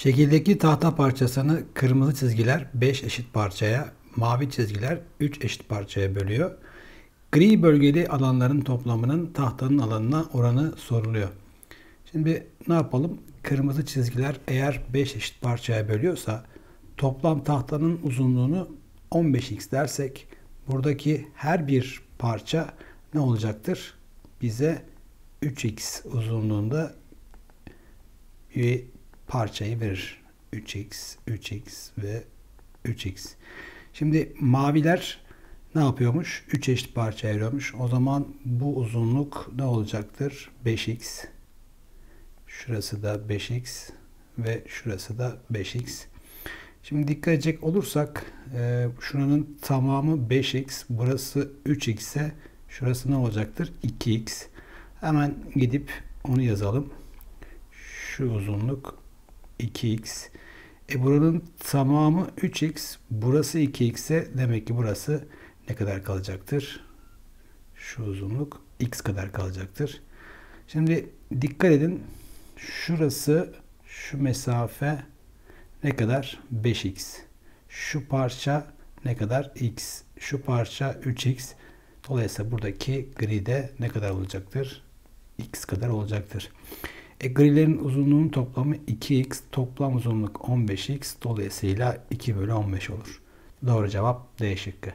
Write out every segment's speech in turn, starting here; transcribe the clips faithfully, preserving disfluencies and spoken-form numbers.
Şekildeki tahta parçasını kırmızı çizgiler beş eşit parçaya, mavi çizgiler üç eşit parçaya bölüyor. Gri bölgeli alanların toplamının tahtanın alanına oranı soruluyor. Şimdi ne yapalım? Kırmızı çizgiler eğer beş eşit parçaya bölüyorsa toplam tahtanın uzunluğunu on beş x dersek buradaki her bir parça ne olacaktır? Bize üç x uzunluğunda bir parçayı verir. üç x, üç x ve üç x. Şimdi maviler ne yapıyormuş? üç eşit parçaya ayırıyormuş. O zaman bu uzunluk ne olacaktır? beş x. Şurası da beş x ve şurası da beş x. Şimdi dikkat edecek olursak e, şuranın tamamı beş x. Burası üç x ise şurası ne olacaktır? iki x. Hemen gidip onu yazalım. Şu uzunluk iki x. E buranın tamamı üç x. Burası iki x ise demek ki burası ne kadar kalacaktır? Şu uzunluk x kadar kalacaktır. Şimdi dikkat edin. Şurası, şu mesafe ne kadar? beş x. Şu parça ne kadar? X. Şu parça üç x. Dolayısıyla buradaki gri de ne kadar olacaktır? X kadar olacaktır. E, grilerin uzunluğunun toplamı iki x. Toplam uzunluk on beş x. Dolayısıyla iki bölü on beş olur. Doğru cevap D şıkkı.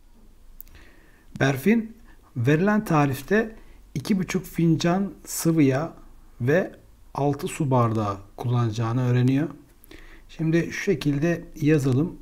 Berfin verilen tarifte iki buçuk fincan sıvı yağ ve altı su bardağı kullanacağını öğreniyor. Şimdi şu şekilde yazalım.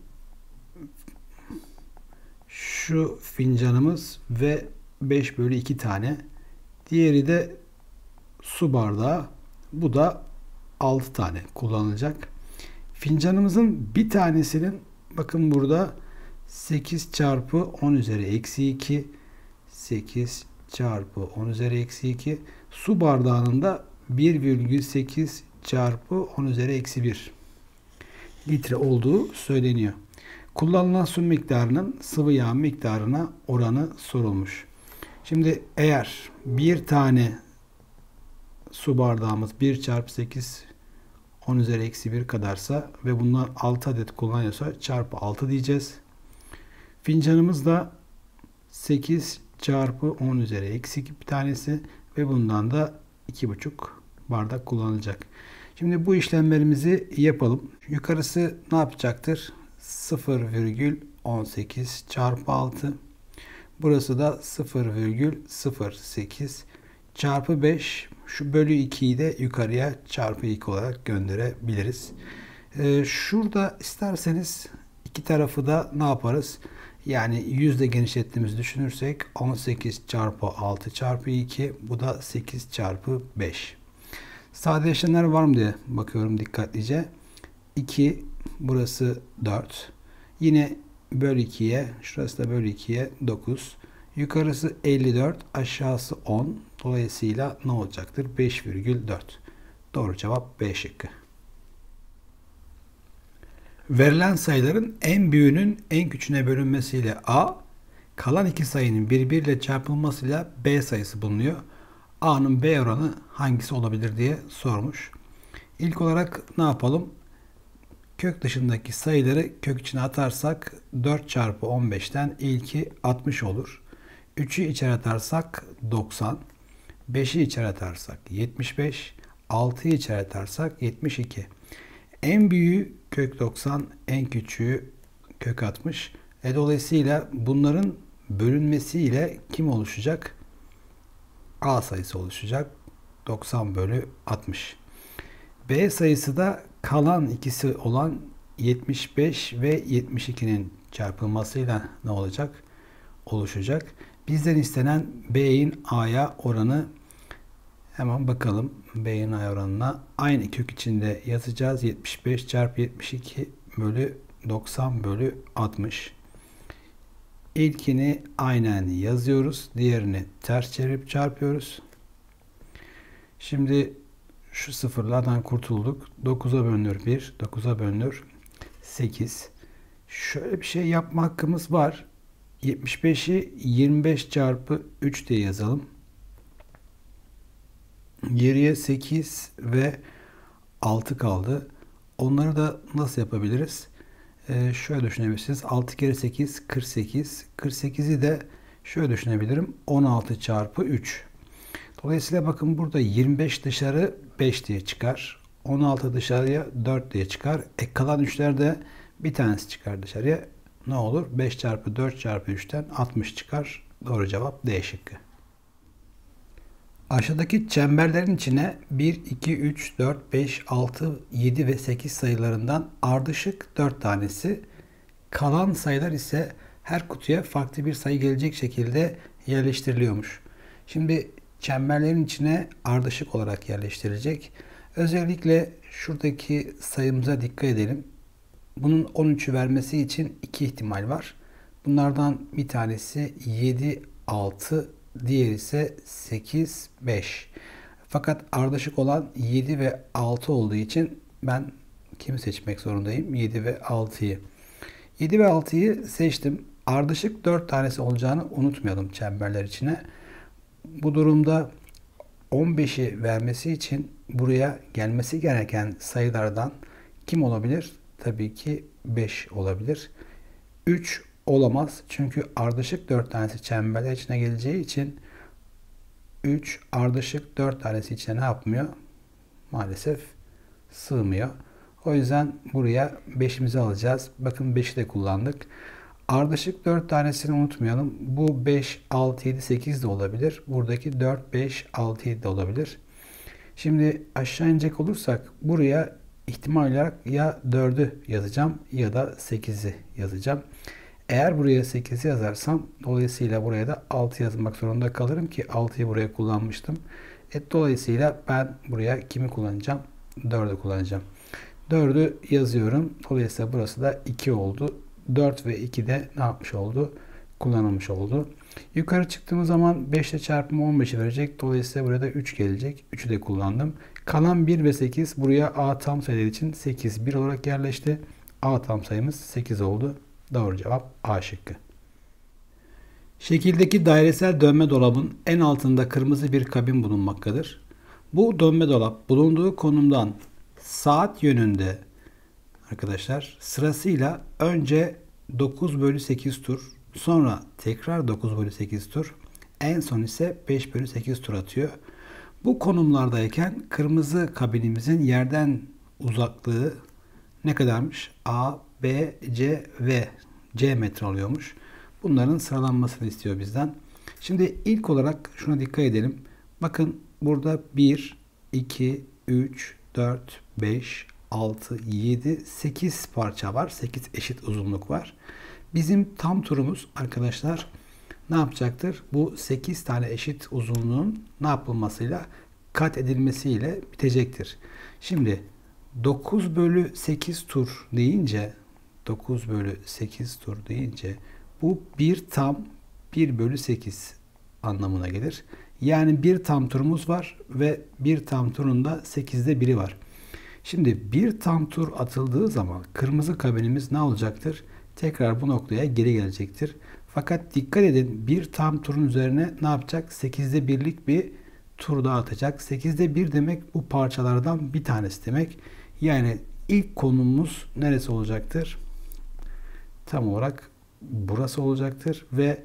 Şu fincanımız ve beş bölü iki tane. Diğeri de su bardağı. Bu da altı tane kullanılacak. Fincanımızın bir tanesinin bakın burada sekiz çarpı on üzeri eksi iki, sekiz çarpı on üzeri eksi iki, su bardağının da bir virgül sekiz çarpı on üzeri eksi bir litre olduğu söyleniyor. Kullanılan su miktarının sıvı yağ miktarına oranı sorulmuş. Şimdi eğer bir tane su bardağımız bir çarpı sekiz on üzeri eksi bir kadarsa ve bundan altı adet kullanıyorsa çarpı altı diyeceğiz. Fincanımız da sekiz çarpı on üzeri eksi iki bir tanesi ve bundan da iki buçuk bardak kullanılacak. Şimdi bu işlemlerimizi yapalım. Yukarısı ne yapacaktır? sıfır virgül on sekiz çarpı altı. Burası da sıfır virgül sıfır sekiz çarpı beş. Şu bölü ikiyi de yukarıya çarpı iki olarak gönderebiliriz. Ee, şurada isterseniz iki tarafı da ne yaparız? Yani yüzde genişlettiğimizi düşünürsek on sekiz çarpı altı çarpı iki, bu da sekiz çarpı beş. Sadeleşenler var mı diye bakıyorum dikkatlice. iki, burası dört. Yine bölü ikiye, şurası da bölü ikiye dokuz. Yukarısı elli dört, aşağısı on. Dolayısıyla ne olacaktır? beş virgül dört. Doğru cevap B şıkkı. Verilen sayıların en büyüğünün en küçüğüne bölünmesiyle A, kalan iki sayının birbiriyle çarpılmasıyla B sayısı bulunuyor. A'nın B oranı hangisi olabilir diye sormuş. İlk olarak ne yapalım? Kök dışındaki sayıları kök içine atarsak dört çarpı on beşten ilki altmış olur. üçü içeri atarsak doksan. beşi içeri atarsak yetmiş beş. altıyı içeri atarsak yetmiş iki. En büyüğü kök doksan, en küçüğü kök altmış. E dolayısıyla bunların bölünmesiyle kim oluşacak? A sayısı oluşacak. doksan bölü altmış. B sayısı da kalan ikisi olan yetmiş beş ve yetmiş ikinin çarpılmasıyla ne olacak? Oluşacak. Bizden istenen B'in A'ya oranı, hemen bakalım B'in A'ya oranına. Aynı kök içinde yazacağız. yetmiş beş çarpı yetmiş iki bölü doksan bölü altmış. İlkini aynen yazıyoruz. Diğerini ters çevirip çarpıyoruz. Şimdi şu sıfırlardan kurtulduk. dokuza bölünür bir. dokuza bölünür sekiz. Şöyle bir şey yapma hakkımız var. yetmiş beşi yirmi beş çarpı üç diye yazalım. Geriye sekiz ve altı kaldı. Onları da nasıl yapabiliriz? Ee, şöyle düşünebilirsiniz. altı kere sekiz kırk sekiz. kırk sekizi de şöyle düşünebilirim. on altı çarpı üç. Dolayısıyla bakın burada yirmi beş dışarı beş diye çıkar. on altı dışarıya dört diye çıkar. E kalan üçler de bir tanesi çıkar dışarıya. Ne olur? beş çarpı dört çarpı üçten altmış çıkar. Doğru cevap D şıkkı. Aşağıdaki çemberlerin içine bir, iki, üç, dört, beş, altı, yedi ve sekiz sayılarından ardışık dört tanesi, kalan sayılar ise her kutuya farklı bir sayı gelecek şekilde yerleştiriliyormuş. Şimdi çemberlerin içine ardışık olarak yerleştirilecek. Özellikle şuradaki sayımıza dikkat edelim. Bunun on üçü vermesi için iki ihtimal var. Bunlardan bir tanesi yedi, altı, diğeri ise sekiz, beş. Fakat ardışık olan yedi ve altı olduğu için ben kimi seçmek zorundayım? yedi ve altıyı. yedi ve altıyı seçtim. Ardışık dört tanesi olacağını unutmayalım çemberler içine. Bu durumda on beşi vermesi için buraya gelmesi gereken sayılardan kim olabilir? Tabii ki beş olabilir. üç olamaz. Çünkü ardışık dört tanesi çemberler içine geleceği için üç ardışık dört tanesi içine ne yapmıyor? Maalesef sığmıyor. O yüzden buraya beşimizi alacağız. Bakın beşi de kullandık. Ardışık dört tanesini unutmayalım. Bu beş, altı, yedi, sekiz de olabilir. Buradaki dört, beş, altı, yedi de olabilir. Şimdi aşağı inecek olursak buraya ihtimal olarak ya dördü yazacağım ya da sekizi yazacağım. Eğer buraya sekizi yazarsam dolayısıyla buraya da altı yazmak zorunda kalırım ki altıyı buraya kullanmıştım. E, dolayısıyla ben buraya kimi kullanacağım? dördü kullanacağım. dördü yazıyorum. Dolayısıyla burası da iki oldu. dört ve iki de ne yapmış oldu? Kullanılmış oldu. Yukarı çıktığımız zaman beş ile çarpımı on beşi verecek. Dolayısıyla burada üç gelecek. üçü de kullandım. Kalan bir ve sekiz buraya A tam sayılar için sekiz, bir olarak yerleşti. A tam sayımız sekiz oldu. Doğru cevap A şıkkı. Şekildeki dairesel dönme dolabın en altında kırmızı bir kabin bulunmaktadır. Bu dönme dolap bulunduğu konumdan saat yönünde arkadaşlar sırasıyla önce dokuz bölü sekiz tur, sonra tekrar dokuz bölü sekiz tur, en son ise beş bölü sekiz tur atıyor. Bu konumlardayken kırmızı kabinimizin yerden uzaklığı ne kadarmış? A, B, C ve C metre alıyormuş. Bunların sıralanmasını istiyor bizden. Şimdi ilk olarak şuna dikkat edelim. Bakın burada bir, iki, üç, dört, beş, altı, yedi, sekiz parça var. sekiz eşit uzunluk var. Bizim tam turumuz arkadaşlar ne yapacaktır? Bu sekiz tane eşit uzunluğun ne yapılmasıyla? Kat edilmesiyle bitecektir. Şimdi dokuz bölü sekiz tur deyince dokuz bölü sekiz tur deyince bu bir tam bir bölü sekiz anlamına gelir. Yani bir tam turumuz var ve bir tam turun da sekizde biri var. Şimdi bir tam tur atıldığı zaman kırmızı kabinimiz ne olacaktır? Tekrar bu noktaya geri gelecektir. Fakat dikkat edin, bir tam turun üzerine ne yapacak? sekizde birlik bir tur daha atacak. sekizde bir demek bu parçalardan bir tanesi demek. Yani ilk konumumuz neresi olacaktır? Tam olarak burası olacaktır ve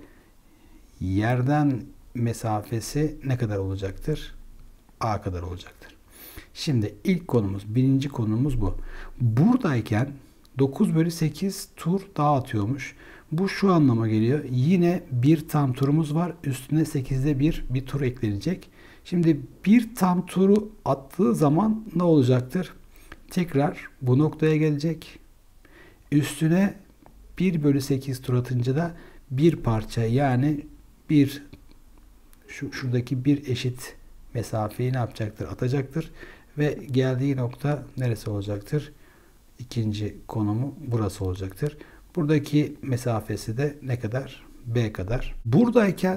yerden mesafesi ne kadar olacaktır? A kadar olacaktır. Şimdi ilk konumuz, birinci konumuz bu. Buradayken dokuz bölü sekiz tur daha atıyormuş. Bu şu anlama geliyor. Yine bir tam turumuz var. Üstüne sekizde bir bir tur eklenecek. Şimdi bir tam turu attığı zaman ne olacaktır? Tekrar bu noktaya gelecek. Üstüne bir bölü sekiz tur atınca da bir parça, yani bir şu şuradaki bir eşit mesafeyi ne yapacaktır? Atacaktır ve geldiği nokta neresi olacaktır? İkinci konumu burası olacaktır. Buradaki mesafesi de ne kadar? B kadar. Buradayken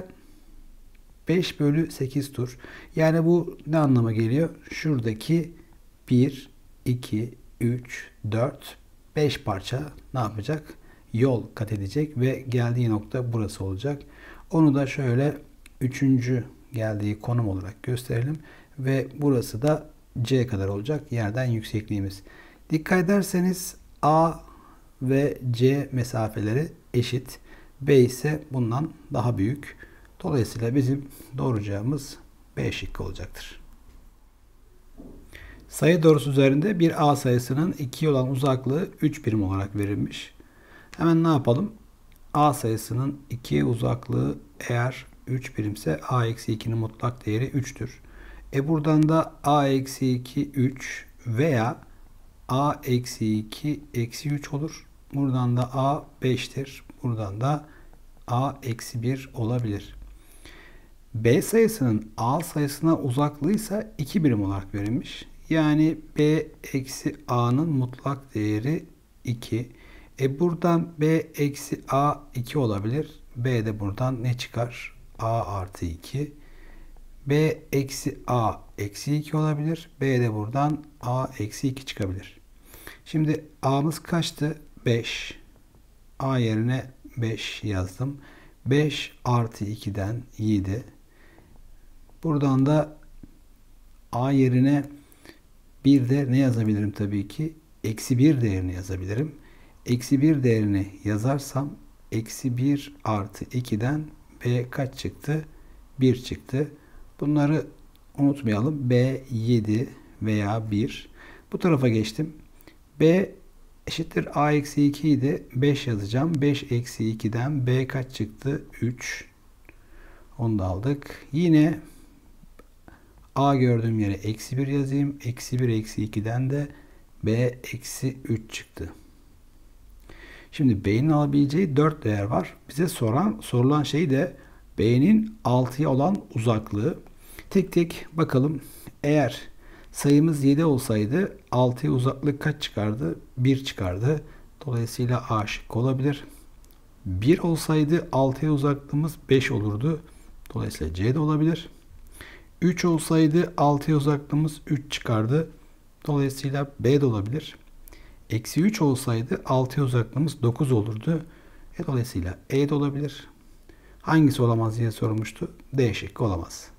beş bölü sekiz tur. Yani bu ne anlama geliyor? Şuradaki bir, iki, üç, dört, beş parça ne yapacak? Yol kat edecek ve geldiği nokta burası olacak. Onu da şöyle üçüncü geldiği konum olarak gösterelim ve burası da C kadar olacak yerden yüksekliğimiz. Dikkat ederseniz A ve C mesafeleri eşit. B ise bundan daha büyük. Dolayısıyla bizim doğru cevabımız B şıkkı olacaktır. Sayı doğrusu üzerinde bir A sayısının ikiye olan uzaklığı üç birim olarak verilmiş. Hemen ne yapalım? A sayısının ikiye uzaklığı eğer üç birimse A eksi ikinin mutlak değeri üçtür. E buradan da A eksi iki üç veya A eksi iki eksi üç olur. Buradan da A beştir. Buradan da A eksi bir olabilir. B sayısının A sayısına uzaklığı ise iki birim olarak verilmiş. Yani B eksi A'nın mutlak değeri iki. E buradan B eksi A iki olabilir. B de buradan ne çıkar? A artı iki. B eksi A eksi iki olabilir. B de buradan A eksi iki çıkabilir. Şimdi A'mız kaçtı? beş. A yerine beş yazdım. beş artı iki'den yedi. Buradan da A yerine bir de ne yazabilirim tabii ki? Eksi bir değerini yazabilirim. Eksi bir değerini yazarsam eksi bir artı iki'den B kaç çıktı? bir çıktı. Bunları unutmayalım. B yedi veya bir. Bu tarafa geçtim. B eşittir A eksi iki idi. beş yazacağım. beş eksi iki'den B kaç çıktı? üç. Onu da aldık. Yine A gördüğüm yere eksi bir yazayım. Eksi bir eksi iki'den de B eksi üç çıktı. Şimdi B'nin alabileceği dört değer var. Bize soran, sorulan şey de B'nin altıya olan uzaklığı. Tek tek bakalım. Eğer sayımız yedi olsaydı altıya uzaklık kaç çıkardı? bir çıkardı. Dolayısıyla A şıkkı olabilir. bir olsaydı altıya uzaklığımız beş olurdu. Dolayısıyla C de olabilir. üç olsaydı altıya uzaklığımız üç çıkardı. Dolayısıyla B de olabilir. Eksi üç olsaydı altıya uzaklığımız dokuz olurdu. E, dolayısıyla E de olabilir. Hangisi olamaz diye sorulmuştu. D şıkkı olamaz.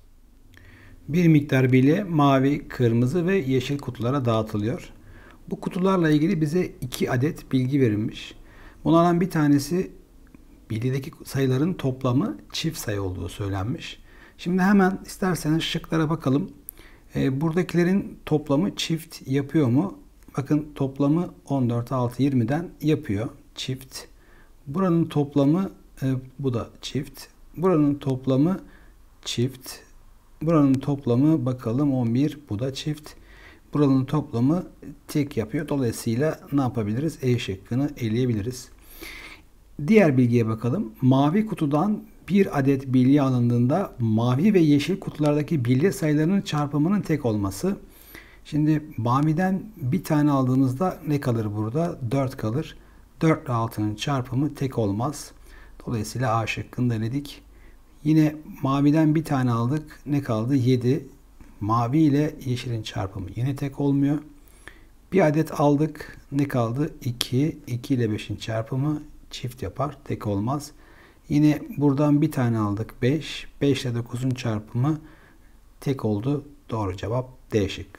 Bir miktar bilye mavi, kırmızı ve yeşil kutulara dağıtılıyor. Bu kutularla ilgili bize iki adet bilgi verilmiş. Bunlardan bir tanesi bilyedeki sayıların toplamı çift sayı olduğu söylenmiş. Şimdi hemen isterseniz şıklara bakalım. E, buradakilerin toplamı çift yapıyor mu? Bakın toplamı on dört, altı, yirmi'den yapıyor. Çift. Buranın toplamı e, bu da çift. Buranın toplamı çift. Buranın toplamı bakalım on bir. Bu da çift. Buranın toplamı tek yapıyor. Dolayısıyla ne yapabiliriz? E şıkkını eleyebiliriz. Diğer bilgiye bakalım. Mavi kutudan bir adet bilye alındığında mavi ve yeşil kutulardaki bilye sayılarının çarpımının tek olması. Şimdi maviden bir tane aldığımızda ne kalır burada? dört kalır. dört ile altı'nın çarpımı tek olmaz. Dolayısıyla A şıkkını da eledik. Yine maviden bir tane aldık. Ne kaldı? yedi. Mavi ile yeşilin çarpımı yine tek olmuyor. Bir adet aldık. Ne kaldı? iki. iki ile beşin çarpımı çift yapar. Tek olmaz. Yine buradan bir tane aldık. beş. beş ile dokuzun çarpımı tek oldu. Doğru cevap D şıkkı.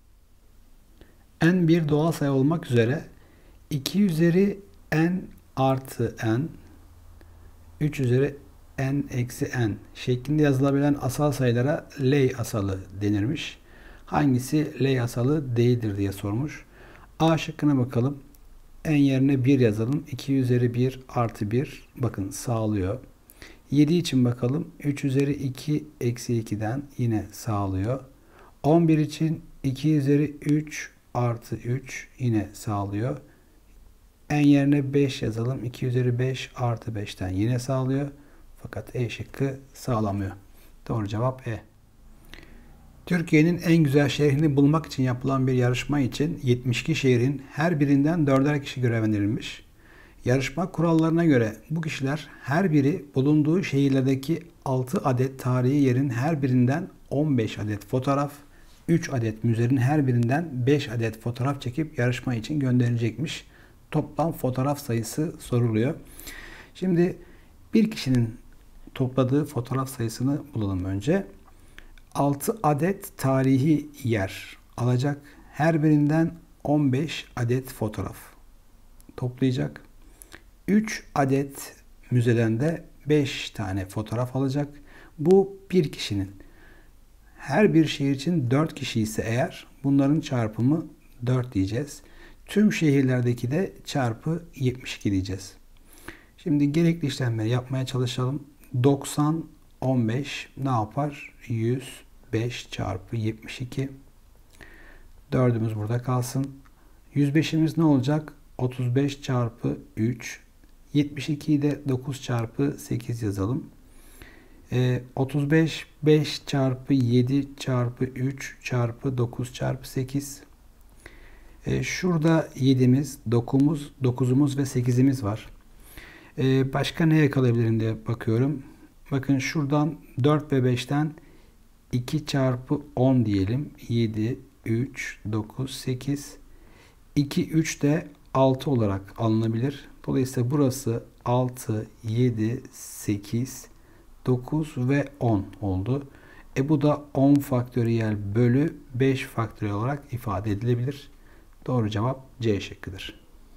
N bir doğal sayı olmak üzere iki üzeri n artı n, üç üzeri n eksi n şeklinde yazılabilen asal sayılara Ley asalı denirmiş. Hangisi Ley asalı değildir diye sormuş. A şıkkına bakalım. N yerine bir yazalım. iki üzeri bir artı bir. Bakın sağlıyor. yedi için bakalım. üç üzeri iki eksi iki'den yine sağlıyor. on bir için iki üzeri üç artı üç yine sağlıyor. N yerine beş yazalım. iki üzeri beş artı beş'ten yine sağlıyor. Fakat E şıkkı sağlamıyor. Doğru cevap E. Türkiye'nin en güzel şehrini bulmak için yapılan bir yarışma için yetmiş iki şehrin her birinden dörder kişi görevlendirilmiş. Yarışma kurallarına göre bu kişiler her biri bulunduğu şehirlerdeki altı adet tarihi yerin her birinden on beş adet fotoğraf, üç adet müzenin her birinden beş adet fotoğraf çekip yarışma için gönderilecekmiş. Toplam fotoğraf sayısı soruluyor. Şimdi bir kişinin topladığı fotoğraf sayısını bulalım önce. altı adet tarihi yer alacak. Her birinden on beş adet fotoğraf toplayacak. üç adet müzeden de beş tane fotoğraf alacak. Bu bir kişinin. Her bir şehir için dört kişi ise eğer bunların çarpımı dört diyeceğiz. Tüm şehirlerdeki de çarpı yetmiş iki diyeceğiz. Şimdi gerekli işlemleri yapmaya çalışalım. doksan, on beş ne yapar? yüz beş çarpı yetmiş iki. dördümüz burada kalsın. yüz beşimiz ne olacak? otuz beş çarpı üç. yetmiş ikiyi de dokuz çarpı sekiz yazalım. E, otuz beş, beş çarpı yedi çarpı üç çarpı dokuz çarpı sekiz. E, şurada yedimiz, dokuzumuz, dokuzumuz ve sekizimiz var. E, başka ne yakalayabilirim diye bakıyorum. Bakın şuradan dört ve beşten iki çarpı on diyelim. yedi, üç, dokuz, sekiz. iki, üç de altı olarak alınabilir. Dolayısıyla burası altı, yedi, sekiz, dokuz ve on oldu. E bu da on faktöriyel bölü beş faktöriyel olarak ifade edilebilir. Doğru cevap C şıkkıdır.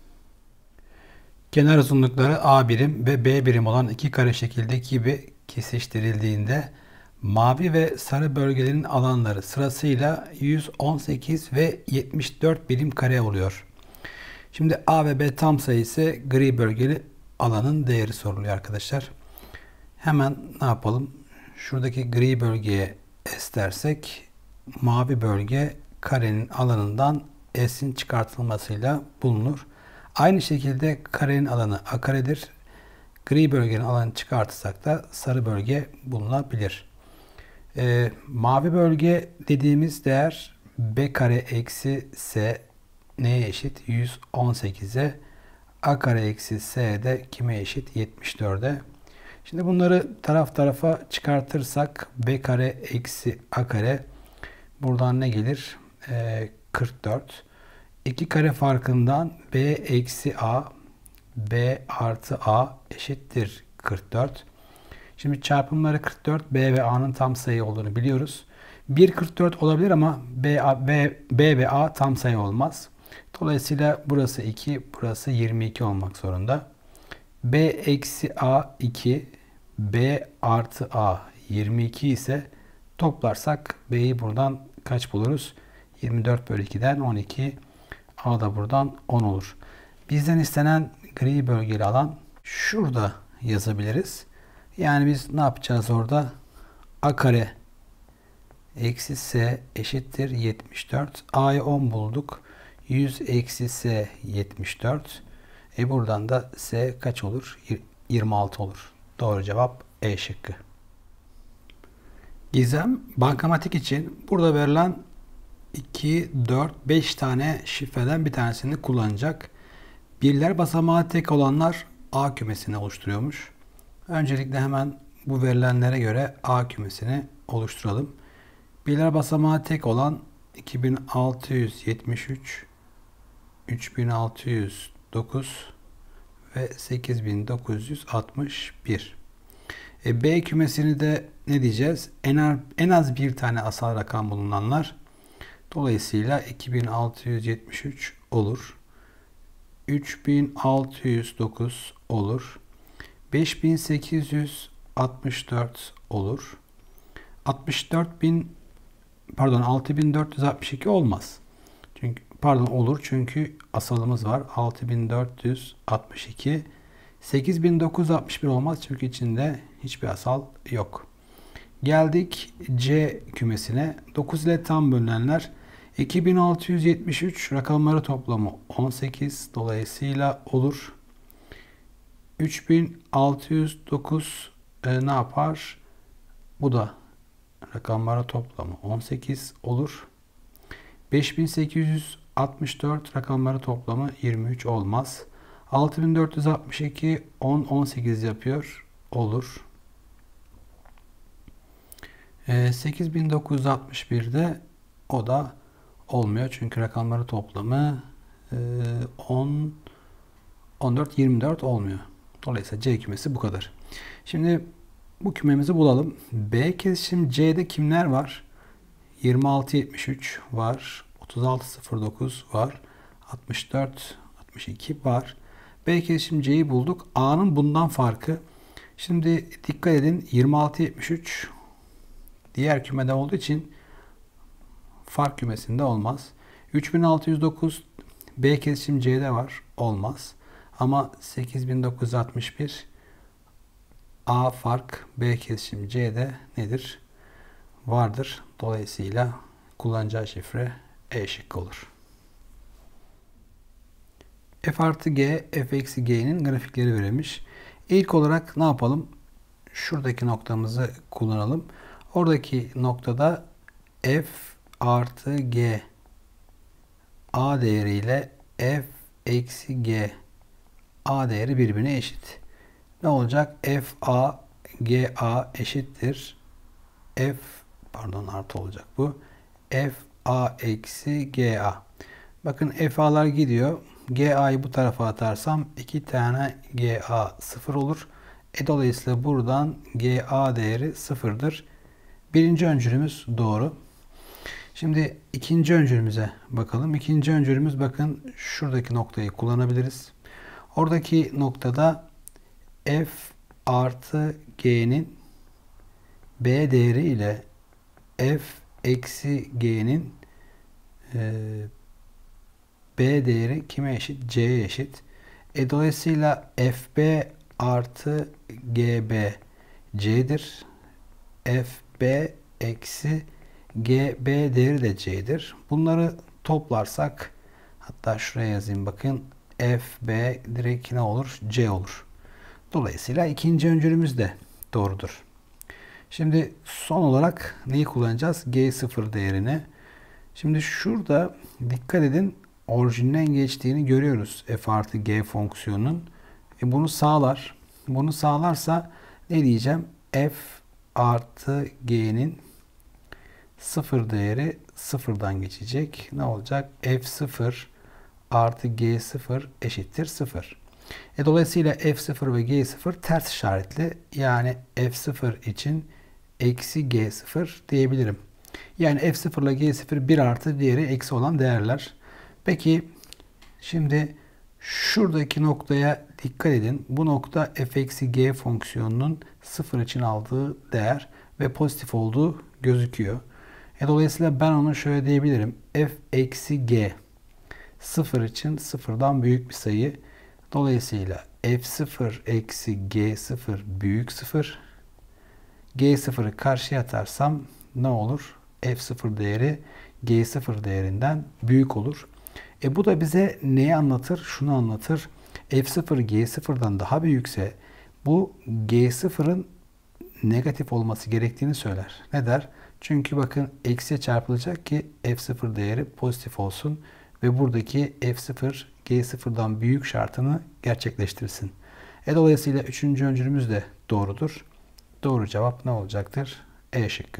Kenar uzunlukları A birim ve B birim olan iki kare şekildeki gibi kesiştirildiğinde mavi ve sarı bölgelerin alanları sırasıyla yüz on sekiz ve yetmiş dört birim kare oluyor. Şimdi A ve B tam sayı ise gri bölgeli alanın değeri soruluyor arkadaşlar. Hemen ne yapalım? Şuradaki gri bölgeye S dersek mavi bölge karenin alanından S'in çıkartılmasıyla bulunur. Aynı şekilde karenin alanı A karedir. Gri bölgenin alanını çıkartırsak da sarı bölge bulunabilir. Ee, mavi bölge dediğimiz değer B kare eksi S neye eşit? yüz on sekize. A kare eksi S de kime eşit? yetmiş dörde. Şimdi bunları taraf tarafa çıkartırsak B kare eksi A kare buradan ne gelir? Ee, kırk dört. iki kare farkından B eksi A, B artı A eşittir kırk dört. Şimdi çarpımları kırk dört, B ve A'nın tam sayı olduğunu biliyoruz. bir kırk dört olabilir ama B, A, B, B ve A tam sayı olmaz. Dolayısıyla burası iki, burası yirmi iki olmak zorunda. B eksi A iki, B artı A yirmi iki ise toplarsak B'yi buradan kaç buluruz? yirmi dört bölü iki'den on iki. A da buradan on olur. Bizden istenen gri bölgeli alan şurada yazabiliriz. Yani biz ne yapacağız orada? A kare eksi S eşittir yetmiş dört. A'yı on bulduk. yüz eksi S yetmiş dört. E buradan da S kaç olur? yirmi altı olur. Doğru cevap E şıkkı. Gizem bankamatik için burada verilen iki, dört, beş tane şifreden bir tanesini kullanacak. Birler basamağı tek olanlar A kümesini oluşturuyormuş. Öncelikle hemen bu verilenlere göre A kümesini oluşturalım. Birler basamağı tek olan iki bin altı yüz yetmiş üç, üç bin altı yüz dokuz ve sekiz bin dokuz yüz altmış bir. E, B kümesini de ne diyeceğiz? En az, en az bir tane asal rakam bulunanlar. Dolayısıyla iki bin altı yüz yetmiş üç olur. üç bin altı yüz dokuz olur. beş bin sekiz yüz altmış dört olur. altmış dört bin pardon altı bin dört yüz altmış iki olmaz. Çünkü pardon olur çünkü asalımız var. altı bin dört yüz altmış iki. sekiz bin dokuz yüz altmış bir olmaz çünkü içinde hiçbir asal yok. Geldik C kümesine. dokuz ile tam bölünenler iki bin altı yüz yetmiş üç rakamları toplamı on sekiz dolayısıyla olur. üç bin altı yüz dokuz e, ne yapar? Bu da rakamları toplamı on sekiz olur. beş bin sekiz yüz altmış dört rakamları toplamı yirmi üç olmaz. altı bin dört yüz altmış iki on on sekiz yapıyor. Olur. E, sekiz bin dokuz yüz altmış bir'de o da olmuyor. Çünkü rakamları toplamı e, on, on dört, yirmi dört olmuyor. Dolayısıyla C kümesi bu kadar. Şimdi bu kümemizi bulalım. B kesişim C'de kimler var? yirmi altı yetmiş üç var. otuz altı sıfır dokuz var. altmış dört, altmış iki var. B kesişim C'yi bulduk. A'nın bundan farkı. Şimdi dikkat edin, yirmi altı yetmiş üç diğer kümede olduğu için fark kümesinde olmaz. üç bin altı yüz dokuz B kesişim C'de var. Olmaz. Ama sekiz bin dokuz yüz altmış bir A fark B kesişim C'de nedir? Vardır. Dolayısıyla kullanacağı şifre E şıkkı olur. F artı G, F eksi G'nin grafikleri verilmiş. İlk olarak ne yapalım? Şuradaki noktamızı kullanalım. Oradaki noktada F artı G A değeriyle F eksi G A değeri birbirine eşit. Ne olacak? F A G A eşittir. F pardon artı olacak bu. F A eksi G A. Bakın F A'lar gidiyor. G A'yı bu tarafa atarsam iki tane G A sıfır olur. E dolayısıyla buradan G A değeri sıfırdır. Birinci öncülümüz doğru. Şimdi ikinci öncülümüze bakalım. İkinci öncülümüz, bakın şuradaki noktayı kullanabiliriz. Oradaki noktada F artı G'nin B değeri ile F eksi G'nin e, B değeri kime eşit? C'ye eşit. E dolayısıyla F B artı G B C'dir. F B eksi G B değeri de C'dir. Bunları toplarsak, hatta şuraya yazayım, bakın F B direkt ne olur? C olur. Dolayısıyla ikinci öncülümüz de doğrudur. Şimdi son olarak neyi kullanacağız? G sıfır değerini. Şimdi şurada dikkat edin, orijinden geçtiğini görüyoruz F artı G fonksiyonunun. E bunu sağlar. Bunu sağlarsa ne diyeceğim? F artı G'nin sıfır değeri sıfırdan geçecek. Ne olacak? F sıfır artı G sıfır eşittir sıfır. E dolayısıyla F sıfır ve G sıfır ters işaretli. Yani F sıfır için eksi G sıfır diyebilirim. Yani F sıfır ile G sıfır bir artı, diğeri eksi olan değerler. Peki şimdi şuradaki noktaya dikkat edin. Bu nokta F eksi G fonksiyonunun sıfır için aldığı değer ve pozitif olduğu gözüküyor. E dolayısıyla ben onu şöyle diyebilirim. F eksi G sıfır için sıfırdan büyük bir sayı. Dolayısıyla F sıfır eksi G sıfır büyük sıfır. G sıfırı karşıya atarsam ne olur? F sıfır değeri G sıfır değerinden büyük olur. E bu da bize neyi anlatır? Şunu anlatır. F sıfır G sıfırdan daha büyükse bu G sıfırın negatif olması gerektiğini söyler. Ne der? Çünkü bakın eksiye çarpılacak ki F sıfır değeri pozitif olsun ve buradaki F sıfır G sıfırdan büyük şartını gerçekleştirsin. E dolayısıyla üçüncü öncülümüz de doğrudur. Doğru cevap ne olacaktır? E şıkkı.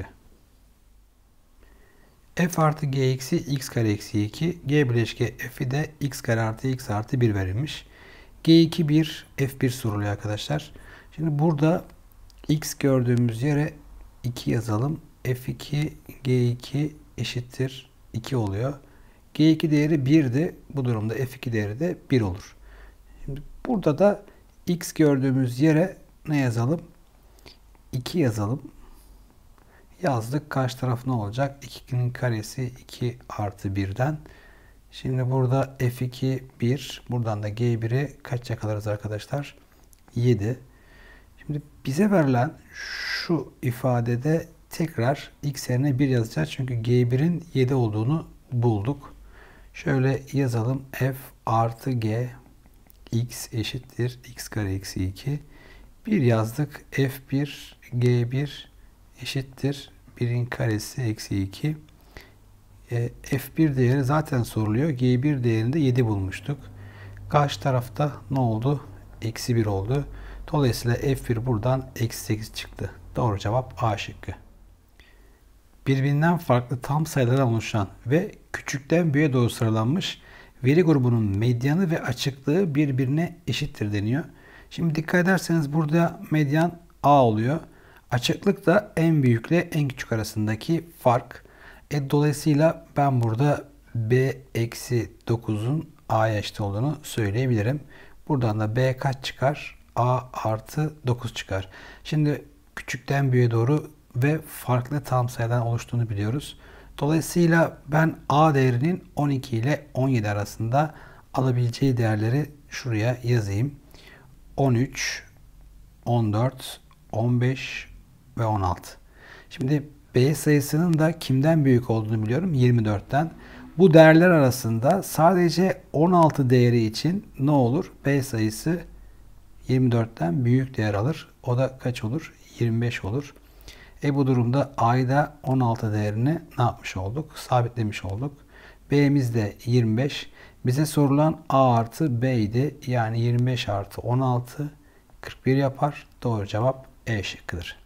F artı G eksi x kare eksi iki. G bileşke F'i de x kare artı x artı bir verilmiş. G iki bir, F bir soruluyor arkadaşlar. Şimdi burada x gördüğümüz yere iki yazalım. F iki G iki eşittir iki oluyor. G iki değeri bir'di. Bu durumda F iki değeri de bir olur. Şimdi burada da x gördüğümüz yere ne yazalım? iki yazalım. Yazdık. Karşı taraf ne olacak? ikinin karesi iki artı bir'den. Şimdi burada F iki bir. Buradan da G bir'i kaç yakalarız arkadaşlar? yedi. Şimdi bize verilen şu ifadede tekrar x yerine bir yazacağız. Çünkü G bir'in yedi olduğunu bulduk. Şöyle yazalım. F artı G x eşittir x kare eksi iki. bir yazdık. F bir G bir eşittir bir'in karesi eksi iki. E, F bir değeri zaten soruluyor. G bir değerinde yedi bulmuştuk. Karşı tarafta ne oldu? Eksi bir oldu. Dolayısıyla F bir buradan eksi sekiz çıktı. Doğru cevap A şıkkı. Birbirinden farklı tam sayılardan oluşan ve küçükten büyüğe doğru sıralanmış veri grubunun medyanı ve açıklığı birbirine eşittir deniyor. Şimdi dikkat ederseniz burada medyan A oluyor. Açıklık da en büyükle en küçük arasındaki fark. E, dolayısıyla ben burada B eksi dokuzun A'ya eşit olduğunu söyleyebilirim. Buradan da B kaç çıkar? A artı dokuz çıkar. Şimdi küçükten büyüğe doğru ve farklı tam sayıdan oluştuğunu biliyoruz. Dolayısıyla ben A değerinin on iki ile on yedi arasında alabileceği değerleri şuraya yazayım. on üç, on dört, on beş ve on altı. Şimdi B sayısının da kimden büyük olduğunu biliyorum. yirmi dörtten. Bu değerler arasında sadece on altı değeri için ne olur? B sayısı yirmi dörtten büyük değer alır. O da kaç olur? yirmi beş olur. E bu durumda A'da on altı değerini ne yapmış olduk? Sabitlemiş olduk. B'miz de yirmi beş. Bize sorulan A artı B idi. Yani yirmi beş artı on altı kırk bir yapar. Doğru cevap E şıkkıdır.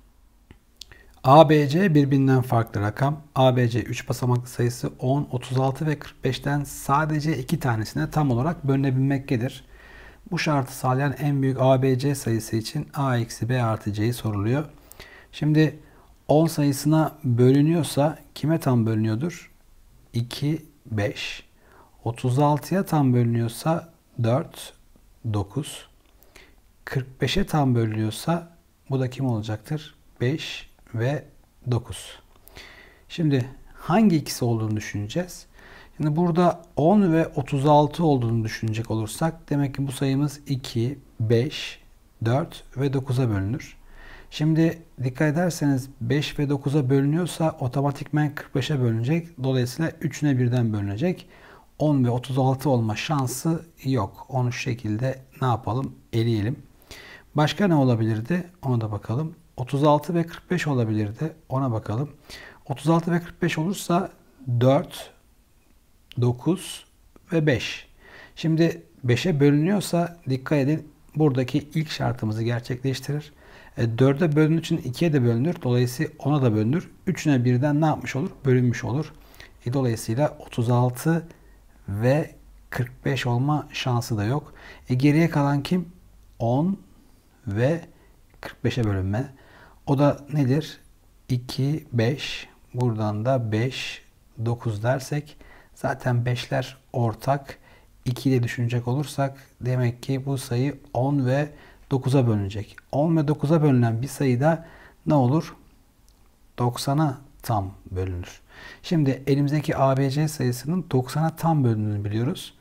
A B C birbirinden farklı rakam. A B C üç basamaklı sayısı on, otuz altı ve kırk beşten sadece iki tanesine tam olarak bölünebilmektedir. Bu şartı sağlayan en büyük A B C sayısı için A eksi B artı C'yi soruluyor. Şimdi on sayısına bölünüyorsa kime tam bölünüyordur? iki, beş. otuz altıya tam bölünüyorsa dört, dokuz. kırk beşe tam bölünüyorsa bu da kim olacaktır? beş ve dokuz. Şimdi hangi ikisi olduğunu düşüneceğiz? Şimdi burada on ve otuz altı olduğunu düşünecek olursak demek ki bu sayımız iki, beş, dört ve dokuza bölünür. Şimdi dikkat ederseniz beş ve dokuza bölünüyorsa otomatikman kırk beşe bölünecek. Dolayısıyla üçüne birden bölünecek. on ve otuz altı olma şansı yok. Onu şu şekilde ne yapalım? Eleyelim. Başka ne olabilirdi? Ona da bakalım. otuz altı ve kırk beş olabilirdi. Ona bakalım. otuz altı ve kırk beş olursa dört, dokuz ve beş. Şimdi beşe bölünüyorsa dikkat edin. Buradaki ilk şartımızı gerçekleştirir. E, dörde bölündüğü için ikiye de bölünür. Dolayısıyla ona da bölünür. üçüne birden ne yapmış olur? Bölünmüş olur. E, dolayısıyla otuz altı ve kırk beş olma şansı da yok. E, geriye kalan kim? on ve kırk beşe bölünme. O da nedir? iki, beş. Buradan da beş, dokuz dersek zaten beşler ortak. iki ile düşünecek olursak demek ki bu sayı on ve dokuza bölünecek. on ve dokuza bölünen bir sayıda ne olur? doksana tam bölünür. Şimdi elimizdeki A B C sayısının doksana tam bölündüğünü biliyoruz.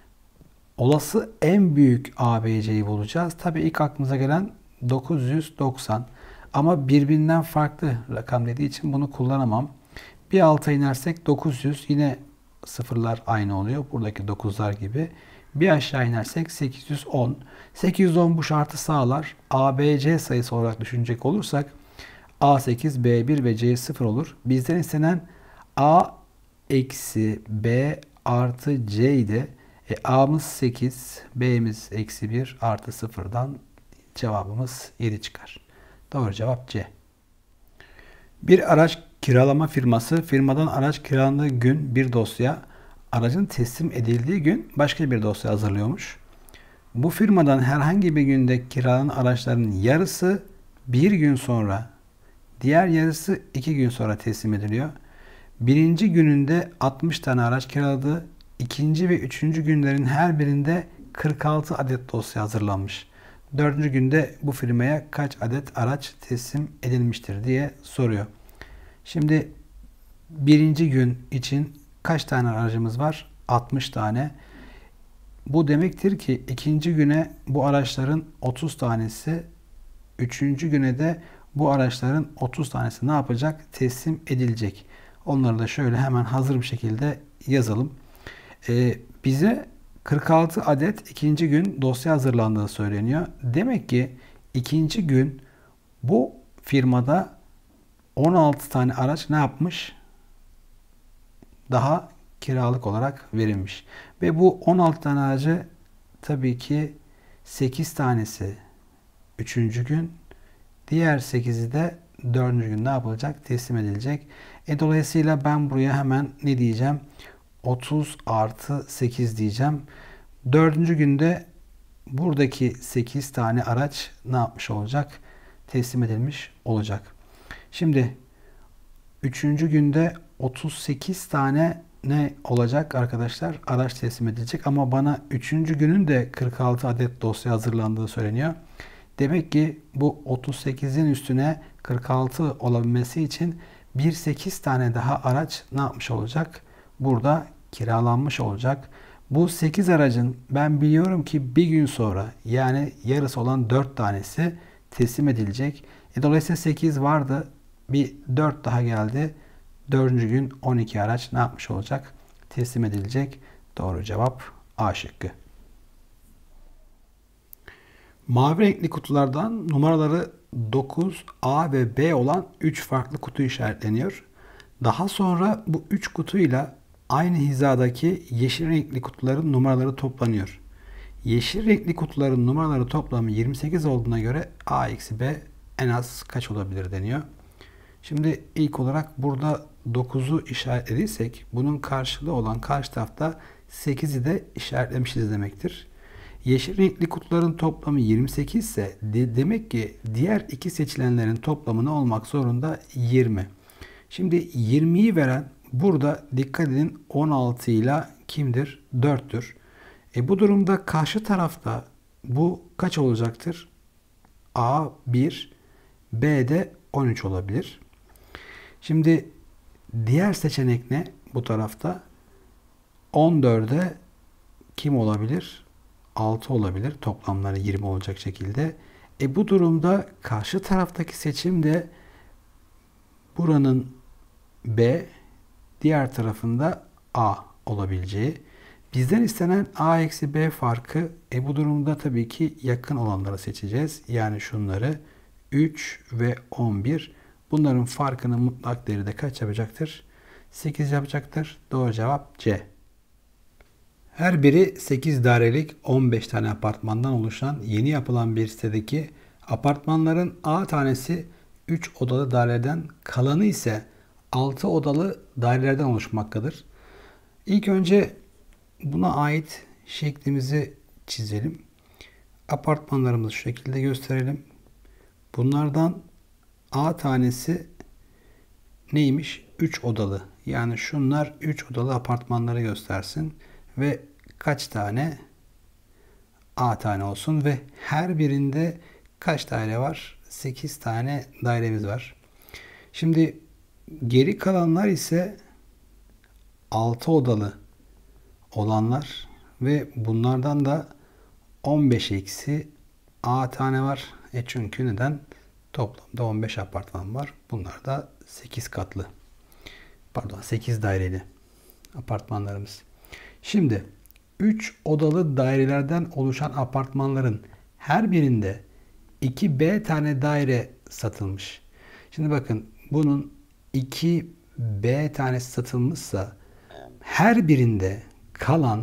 Olası en büyük A B C'yi bulacağız. Tabii ilk aklımıza gelen dokuz yüz doksan. Ama birbirinden farklı rakam dediği için bunu kullanamam. Bir alta inersek dokuz yüz, yine sıfırlar aynı oluyor. Buradaki dokuzlar gibi. Bir aşağı inersek sekiz yüz on. sekiz yüz on bu şartı sağlar. A B C sayısı olarak düşünecek olursak A sekiz, B bir ve C sıfır olur. Bizden istenen A eksi B artı C idi. E, A'mız sekiz, B'miz eksi bir artı sıfırdan cevabımız yedi çıkar. Doğru cevap C. Bir araç kiralama firması firmadan araç kiralandığı gün bir dosya, aracın teslim edildiği gün başka bir dosya hazırlıyormuş. Bu firmadan herhangi bir günde kiralanan araçların yarısı bir gün sonra, diğer yarısı iki gün sonra teslim ediliyor. Birinci gününde altmış tane araç kiraladı. İkinci ve üçüncü günlerin her birinde kırk altı adet dosya hazırlanmış. Dördüncü günde bu firmaya kaç adet araç teslim edilmiştir diye soruyor. Şimdi birinci gün için kaç tane aracımız var? altmış tane. Bu demektir ki ikinci güne bu araçların otuz tanesi, üçüncü güne de bu araçların otuz tanesi ne yapacak? Teslim edilecek. Onları da şöyle hemen hazır bir şekilde yazalım. Ee, bize kırk altı adet ikinci gün dosya hazırlandığı söyleniyor. Demek ki ikinci gün bu firmada on altı tane araç ne yapmış? Daha kiralık olarak verilmiş. Ve bu on altı tane aracı tabii ki sekiz tanesi üçüncü gün, diğer sekizi de dördüncü gün ne yapılacak? Teslim edilecek. E dolayısıyla ben buraya hemen ne diyeceğim? otuz artı sekiz diyeceğim. dördüncü günde buradaki sekiz tane araç ne yapmış olacak? Teslim edilmiş olacak. Şimdi üçüncü günde otuz sekiz tane ne olacak arkadaşlar? Araç teslim edilecek ama bana üçüncü günün de kırk altı adet dosya hazırlandığı söyleniyor. Demek ki bu otuz sekizin üstüne kırk altı olabilmesi için bir sekiz tane daha araç ne yapmış olacak? Burada kiralanmış olacak. Bu sekiz aracın ben biliyorum ki bir gün sonra, yani yarısı olan dört tanesi teslim edilecek. E dolayısıyla sekiz vardı. Bir dört daha geldi. dördüncü gün on iki araç ne yapmış olacak? Teslim edilecek. Doğru cevap A şıkkı. Mavi renkli kutulardan numaraları dokuz, A ve B olan üç farklı kutu işaretleniyor. Daha sonra bu üç kutuyla aynı hizadaki yeşil renkli kutuların numaraları toplanıyor. Yeşil renkli kutuların numaraları toplamı yirmi sekiz olduğuna göre A eksi B en az kaç olabilir deniyor. Şimdi ilk olarak burada dokuzu işaretlediysek bunun karşılığı olan karşı tarafta sekizi de işaretlemişiz demektir. Yeşil renkli kutuların toplamı yirmi sekiz ise de demek ki diğer iki seçilenlerin toplamı ne olmak zorunda? yirmi. Şimdi yirmiyi veren burada dikkat edin on altı ile kimdir? dörttür. E bu durumda karşı tarafta bu kaç olacaktır? A bir, B de on üç olabilir. Şimdi diğer seçenek ne bu tarafta? on dörde kim olabilir? altı olabilir. Toplamları yirmi olacak şekilde. E bu durumda karşı taraftaki seçim de buranın B, diğer tarafında A olabileceği. Bizden istenen A eksi B farkı. E bu durumda tabii ki yakın olanları seçeceğiz. Yani şunları üç ve on bir. Bunların farkının mutlak değeri de kaç yapacaktır? sekiz yapacaktır. Doğru cevap C. Her biri sekiz dairelik on beş tane apartmandan oluşan yeni yapılan bir sitedeki apartmanların A tanesi üç odalı daireden, kalanı ise altı odalı dairelerden oluşmaktadır. İlk önce buna ait şeklimizi çizelim. Apartmanlarımızı şu şekilde gösterelim. Bunlardan A tanesi neymiş? üç odalı. Yani şunlar üç odalı apartmanları göstersin. Ve kaç tane? A tane olsun ve her birinde kaç daire var? sekiz tane dairemiz var. Şimdi geri kalanlar ise altı odalı olanlar ve bunlardan da on beş eksi A tane var. E çünkü neden? Toplamda on beş apartman var. Bunlar da sekiz katlı. Pardon, sekiz daireli apartmanlarımız. Şimdi üç odalı dairelerden oluşan apartmanların her birinde iki B tane daire satılmış. Şimdi bakın bunun iki B tanesi satılmışsa her birinde kalan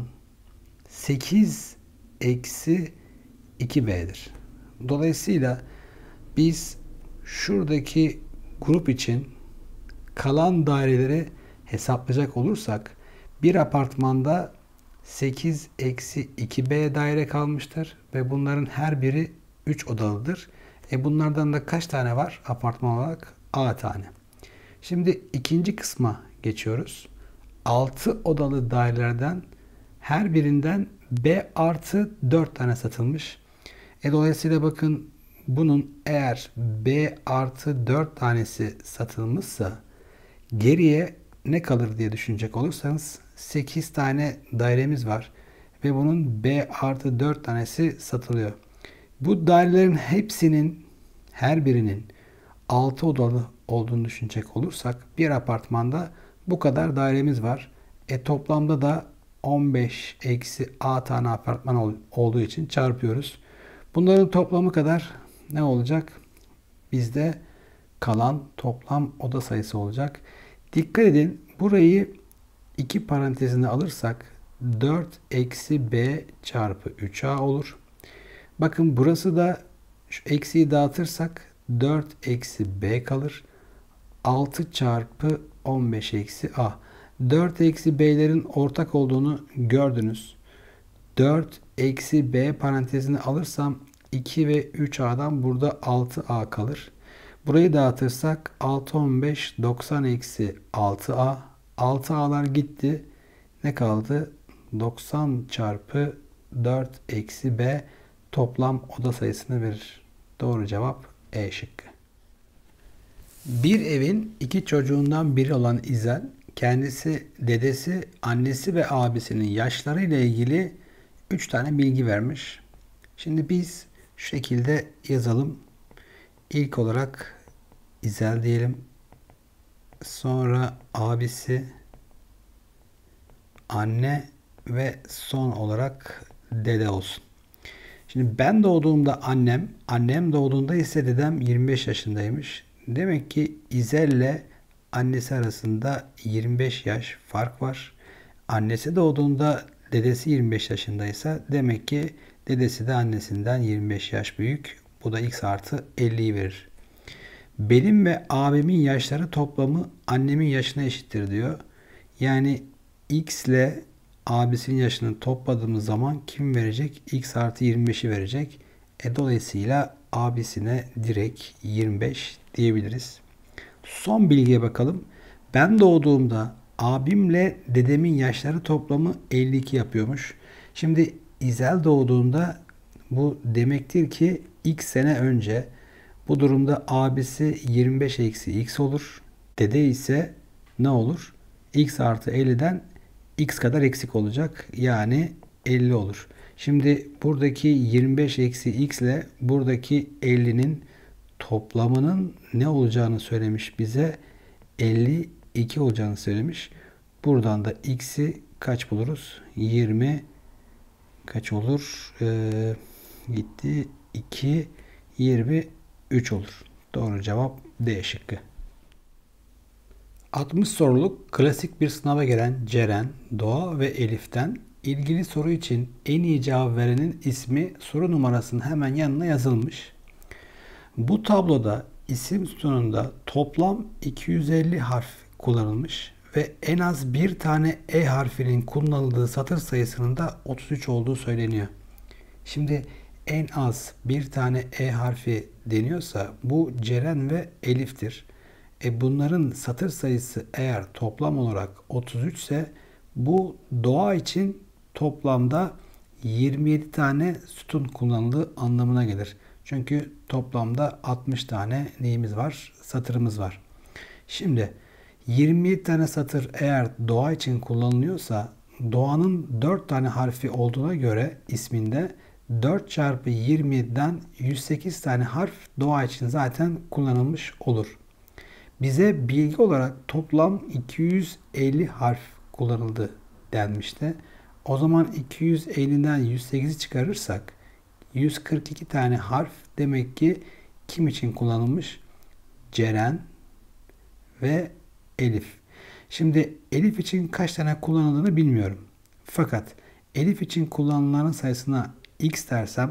sekiz eksi iki B'dir. Dolayısıyla biz şuradaki grup için kalan daireleri hesaplayacak olursak bir apartmanda sekiz eksi iki B daire kalmıştır ve bunların her biri üç odalıdır. E bunlardan da kaç tane var apartman olarak? A tane. Şimdi ikinci kısma geçiyoruz. altı odalı dairelerden her birinden B artı dört tane satılmış. E dolayısıyla bakın bunun eğer B artı dört tanesi satılmışsa geriye ne kalır diye düşünecek olursanız sekiz tane dairemiz var ve bunun B artı dört tanesi satılıyor. Bu dairelerin hepsinin her birinin altı odalı olduğunu düşünecek olursak bir apartmanda bu kadar dairemiz var. E toplamda da on beş eksi A tane apartman olduğu için çarpıyoruz. Bunların toplamı kadar ne olacak? Bizde kalan toplam oda sayısı olacak. Dikkat edin, burayı iki parantezine alırsak dört eksi B çarpı üç A olur. Bakın burası da şu eksiyi dağıtırsak dört eksi B kalır. altı çarpı on beş eksi A. dört eksi B'lerin ortak olduğunu gördünüz. dört eksi B parantezine alırsam iki ve üç A'dan burada altı A kalır. Burayı dağıtırsak altı, on beş, doksan eksi altı A. altı A'lar gitti. Ne kaldı? doksan çarpı dört eksi B toplam oda sayısını verir. Doğru cevap E şıkkı. Bir evin iki çocuğundan biri olan İzel, kendisi, dedesi, annesi ve abisinin yaşlarıyla ilgili üç tane bilgi vermiş. Şimdi biz şu şekilde yazalım. İlk olarak İzel diyelim. Sonra abisi, anne ve son olarak dede olsun. Şimdi ben doğduğumda annem, annem doğduğunda ise dedem yirmi beş yaşındaymış. Demek ki İzel'le annesi arasında yirmi beş yaş fark var. Annesi doğduğunda dedesi yirmi beş yaşındaysa demek ki dedesi de annesinden yirmi beş yaş büyük. Bu da x artı elliyi verir. Benim ve abimin yaşları toplamı annemin yaşına eşittir diyor. Yani x ile abisinin yaşını topladığımız zaman kim verecek? X artı yirmi beşi verecek. E, dolayısıyla abisine direkt yirmi beş diyebiliriz. Son bilgiye bakalım. Ben doğduğumda abimle dedemin yaşları toplamı elli iki yapıyormuş. Şimdi İzel doğduğunda bu demektir ki x sene önce. Bu durumda abisi yirmi beş eksi x olur. Dede ise ne olur? X artı elliden x kadar eksik olacak. Yani elli olur. Şimdi buradaki yirmi beş eksi x ile buradaki ellinin toplamının ne olacağını söylemiş bize. elli iki olacağını söylemiş. Buradan da x'i kaç buluruz? yirmi kaç olur? Ee, gitti. iki, yirmi üç olur. Doğru cevap D şıkkı. altmış soruluk klasik bir sınava gelen Ceren, Doğa ve Elif'ten ilgili soru için en iyi cevap verenin ismi soru numarasının hemen yanına yazılmış. Bu tabloda isim sütununda toplam iki yüz elli harf kullanılmış ve en az bir tane E harfinin kullanıldığı satır sayısının da otuz üç olduğu söyleniyor. Şimdi en az bir tane E harfi deniyorsa bu Ceren ve Elif'tir. E bunların satır sayısı eğer toplam olarak otuz üç ise bu Doğa için toplamda yirmi yedi tane sütun kullanıldığı anlamına gelir. Çünkü toplamda altmış tane neyimiz var? Satırımız var. Şimdi yirmi yedi tane satır eğer Doğa için kullanılıyorsa Doğanın dört tane harfi olduğuna göre isminde dört çarpı yirmi yediden yüz sekiz tane harf Doğa için zaten kullanılmış olur. Bize bilgi olarak toplam iki yüz elli harf kullanıldı denmişti. O zaman iki yüz elliden yüz sekizi çıkarırsak yüz kırk iki tane harf demek ki kim için kullanılmış? Ceren ve Elif. Şimdi Elif için kaç tane kullanıldığını bilmiyorum. Fakat Elif için kullanılanların sayısına x dersem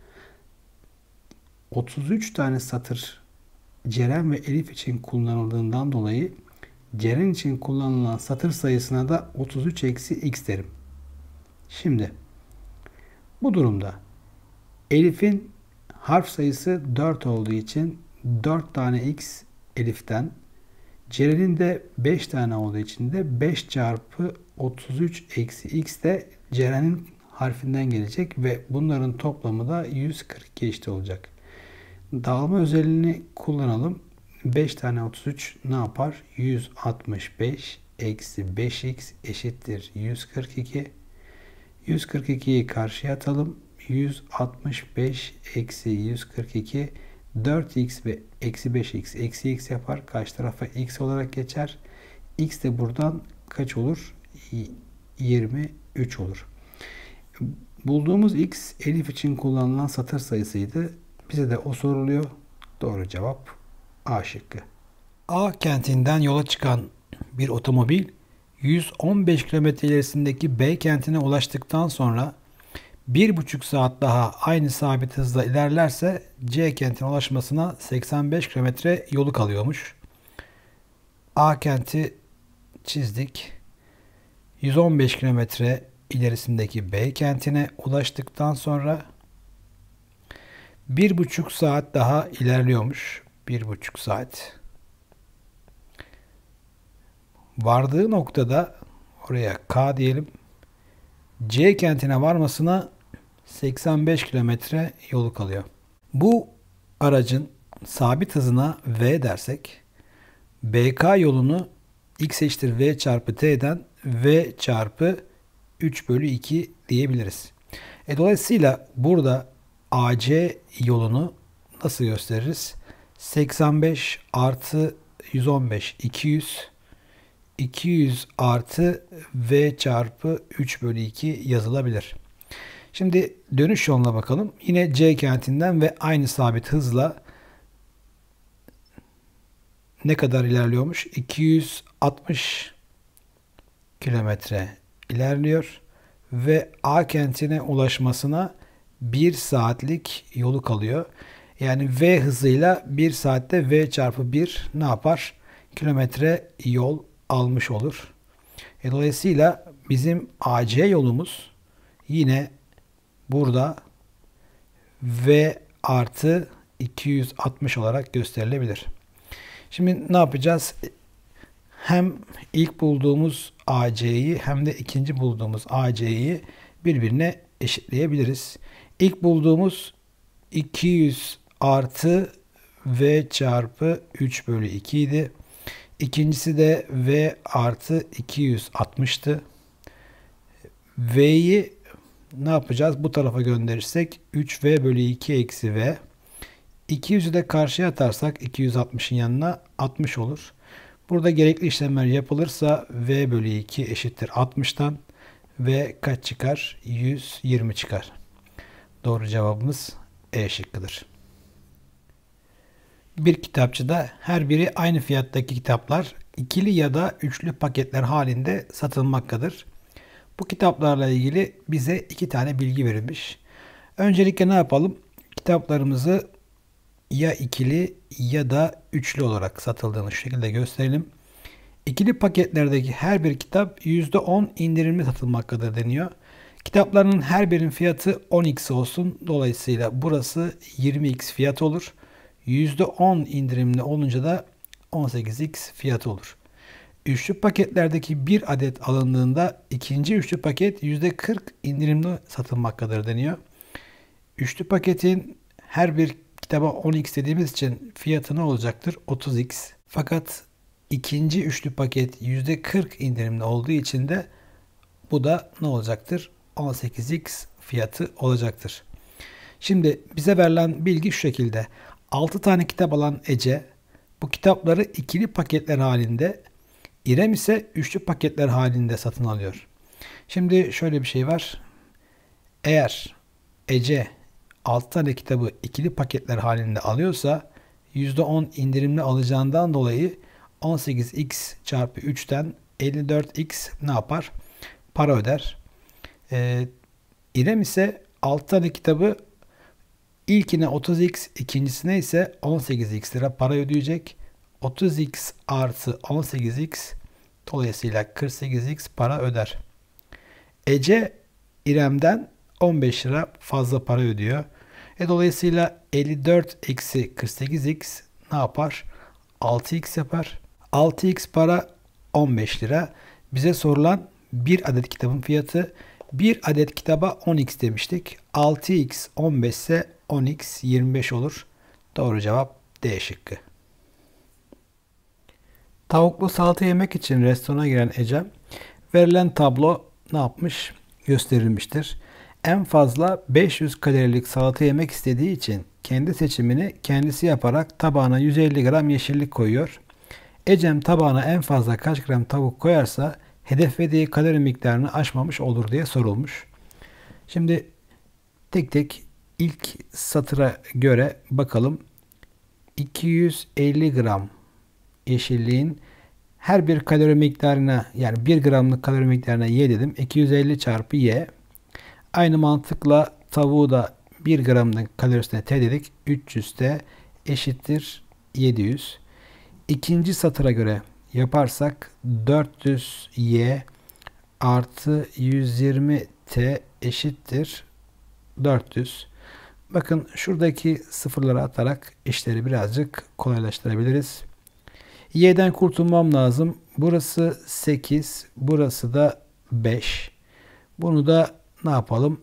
otuz üç tane satır Ceren ve Elif için kullanıldığından dolayı Ceren için kullanılan satır sayısına da otuz üç eksi x derim. Şimdi bu durumda Elif'in harf sayısı dört olduğu için dört tane x Elif'ten, Ceren'in de beş tane olduğu için de beş çarpı otuz üç eksi x de Ceren'in harfinden gelecek ve bunların toplamı da yüz kırk iki eşit olacak. Dağılma özelliğini kullanalım. beş tane otuz üç ne yapar? yüz altmış beş eksi beş x eşittir yüz kırk iki. yüz kırk ikiyi karşıya atalım. yüz altmış beş eksi yüz kırk iki dört x ve eksi beş x eksi x yapar. Karşı tarafa x olarak geçer. X de buradan kaç olur? yirmi üç olur. Bulduğumuz x Elif için kullanılan satır sayısıydı. Bize de o soruluyor. Doğru cevap A şıkkı. A kentinden yola çıkan bir otomobil yüz on beş kilometre ilerisindeki B kentine ulaştıktan sonra bir buçuk saat daha aynı sabit hızla ilerlerse C kentine ulaşmasına seksen beş kilometre yolu kalıyormuş. A kenti çizdik. yüz on beş kilometre ilerisindeki B kentine ulaştıktan sonra bir buçuk saat daha ilerliyormuş. Bir buçuk saat. Vardığı noktada buraya K diyelim. C kentine varmasına seksen beş kilometre yolu kalıyor. Bu aracın sabit hızına V dersek, B K yolunu x eşittir V çarpı T'den V çarpı üç bölü iki diyebiliriz. E dolayısıyla burada A C yolunu nasıl gösteririz? seksen beş artı yüz on beş iki yüz, iki yüz artı V çarpı üç bölü iki yazılabilir. Şimdi dönüş yoluna bakalım. Yine C kentinden ve aynı sabit hızla ne kadar ilerliyormuş? iki yüz altmış kilometre ilerliyor ve A kentine ulaşmasına bir saatlik yolu kalıyor. Yani V hızıyla bir saatte V çarpı bir ne yapar? Kilometre yol almış olur. E dolayısıyla bizim A C yolumuz yine burada V artı iki yüz altmış olarak gösterilebilir. Şimdi ne yapacağız? Hem ilk bulduğumuz A C'yi hem de ikinci bulduğumuz A C'yi birbirine eşitleyebiliriz. İlk bulduğumuz iki yüz artı V çarpı üç bölü iki idi. İkincisi de V artı iki yüz altmıştı. V'yi ne yapacağız? Bu tarafa gönderirsek üç V bölü iki eksi V. iki yüzü de karşıya atarsak iki yüz altmışın yanına altmış olur. Burada gerekli işlemler yapılırsa V bölü iki eşittir altmıştan ve kaç çıkar? yüz yirmi çıkar. Doğru cevabımız E şıkkıdır. Bir kitapçıda her biri aynı fiyattaki kitaplar ikili ya da üçlü paketler halinde satılmaktadır. Bu kitaplarla ilgili bize iki tane bilgi verilmiş. Öncelikle ne yapalım? Kitaplarımızı ya ikili ya da üçlü olarak satıldığını şu şekilde gösterelim. İkili paketlerdeki her bir kitap yüzde on indirimli satılmaktadır deniyor. Kitapların her birinin fiyatı on x olsun. Dolayısıyla burası yirmi x fiyat olur. yüzde on indirimli olunca da on sekiz x fiyatı olur. Üçlü paketlerdeki bir adet alındığında ikinci üçlü paket yüzde kırk indirimli satılmaktadır deniyor. Üçlü paketin her bir kitaba on x dediğimiz için fiyatı ne olacaktır? otuz x. Fakat ikinci üçlü paket yüzde kırk indirimli olduğu için de bu da ne olacaktır? on sekiz x fiyatı olacaktır. Şimdi bize verilen bilgi şu şekilde. altı tane kitap alan Ece bu kitapları ikili paketler halinde, İrem ise üçlü paketler halinde satın alıyor. Şimdi şöyle bir şey var. Eğer Ece altı tane kitabı ikili paketler halinde alıyorsa yüzde on indirimli alacağından dolayı on sekiz x çarpı üçten elli dört x ne yapar? Para öder. Ee, İrem ise altı tane kitabı ilkine otuz x, ikincisine ise on sekiz x lira para ödeyecek. otuz x artı on sekiz x dolayısıyla kırk sekiz x para öder. Ece İrem'den on beş lira fazla para ödüyor. E dolayısıyla elli dört eksi kırk sekiz x ne yapar? altı x yapar. altı x para on beş lira. Bize sorulan bir adet kitabın fiyatı. Bir adet kitaba on x demiştik. altı x on beş ise on x yirmi beş olur. Doğru cevap D şıkkı. Tavuklu salata yemek için restorana giren Ecem, verilen tablo ne yapmış? Gösterilmiştir. En fazla beş yüz kalorilik salata yemek istediği için kendi seçimini kendisi yaparak tabağına yüz elli gram yeşillik koyuyor. Ecem tabağına en fazla kaç gram tavuk koyarsa hedeflediği kalori miktarını aşmamış olur diye sorulmuş. Şimdi tek tek ilk satıra göre bakalım. iki yüz elli gram yeşilliğin her bir kalori miktarına, yani bir gramlık kalori miktarına y dedim. iki yüz elli çarpı y. Aynı mantıkla tavuğu da bir gramlık kalorisine t dedik. üç yüz t eşittir yedi yüz. İkinci satıra göre yaparsak dört yüz y artı yüz yirmi t eşittir dört yüz. Bakın şuradaki sıfırları atarak işleri birazcık kolaylaştırabiliriz. Y'den kurtulmam lazım. Burası sekiz. Burası da beş. Bunu da ne yapalım?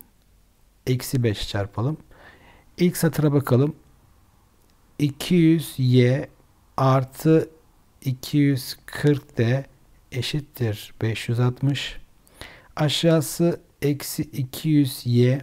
Eksi beş çarpalım. İlk satıra bakalım. iki yüz y artı iki yüz kırk d eşittir beş yüz altmış. Aşağısı eksi iki yüz y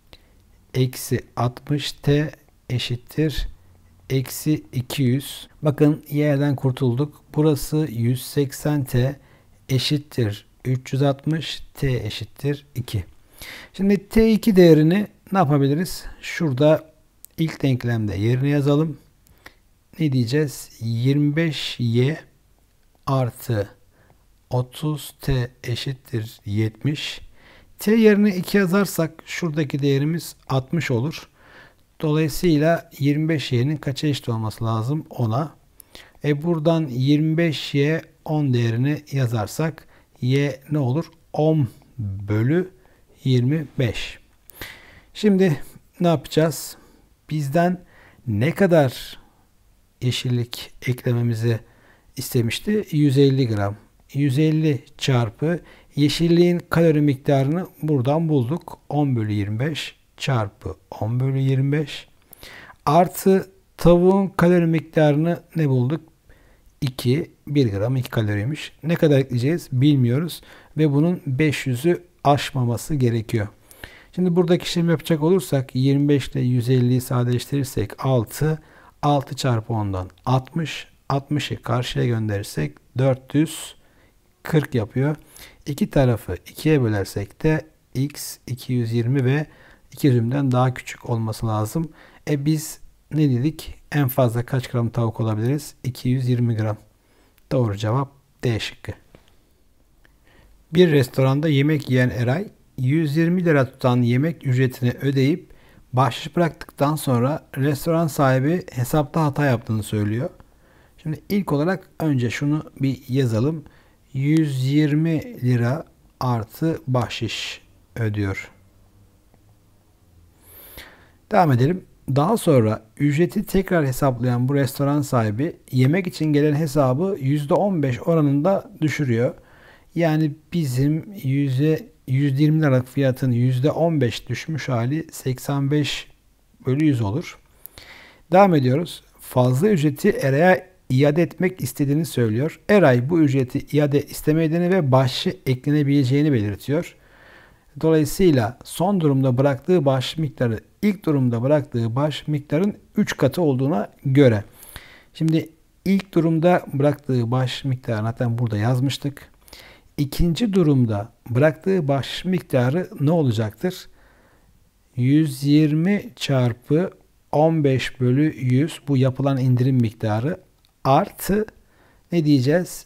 eksi altmış t eşittir eksi iki yüz. Bakın y'den kurtulduk. Burası yüz seksen t eşittir üç yüz altmış, t eşittir iki. Şimdi t iki değerini ne yapabiliriz? Şurada ilk denklemde yerine yazalım. Ne diyeceğiz? yirmi beş y artı otuz t eşittir yetmiş. T yerine iki yazarsak şuradaki değerimiz altmış olur. Dolayısıyla yirmi beş y'nin kaça eşit olması lazım? on'a. E buradan yirmi beş y on değerini yazarsak y ne olur? on bölü yirmi beş. Şimdi ne yapacağız? Bizden ne kadar yeşillik eklememizi istemişti? yüz elli gram. yüz elli çarpı yeşilliğin kalori miktarını buradan bulduk. on bölü yirmi beş çarpı on bölü yirmi beş artı tavuğun kalori miktarını ne bulduk? iki. bir gram iki kaloriymiş. Ne kadar ekleyeceğiz bilmiyoruz. Ve bunun beş yüzü aşmaması gerekiyor. Şimdi buradaki işlemi yapacak olursak yirmi beş ile yüz elliyi sadeleştirirsek altı. altı çarpı ondan altmış. altmışı karşıya gönderirsek dört yüz kırk yapıyor. İki tarafı ikiye bölersek de x iki yüz yirmi ve iki yüzümden daha küçük olması lazım. E biz ne dedik? En fazla kaç gram tavuk olabiliriz? iki yüz yirmi gram. Doğru cevap D şıkkı. Bir restoranda yemek yiyen Eray yüz yirmi lira tutan yemek ücretini ödeyip bahşiş bıraktıktan sonra restoran sahibi hesapta hata yaptığını söylüyor. Şimdi ilk olarak önce şunu bir yazalım. yüz yirmi lira artı bahşiş ödüyor. Devam edelim. Daha sonra ücreti tekrar hesaplayan bu restoran sahibi yemek için gelen hesabı yüzde on beş oranında düşürüyor. Yani bizim yüz yirmi liralık fiyatın yüzde on beş düşmüş hali seksen beş bölü yüz olur. Devam ediyoruz. Fazla ücreti Eray'a iade etmek istediğini söylüyor. Eray bu ücreti iade istemediğini ve bahşişe eklenebileceğini belirtiyor. Dolayısıyla son durumda bıraktığı bahşiş miktarı ilk durumda bıraktığı bahşiş miktarın üç katı olduğuna göre. Şimdi ilk durumda bıraktığı bahşiş miktarını zaten burada yazmıştık. İkinci durumda bıraktığı bahşiş miktarı ne olacaktır? yüz yirmi çarpı on beş bölü yüz bu yapılan indirim miktarı artı ne diyeceğiz?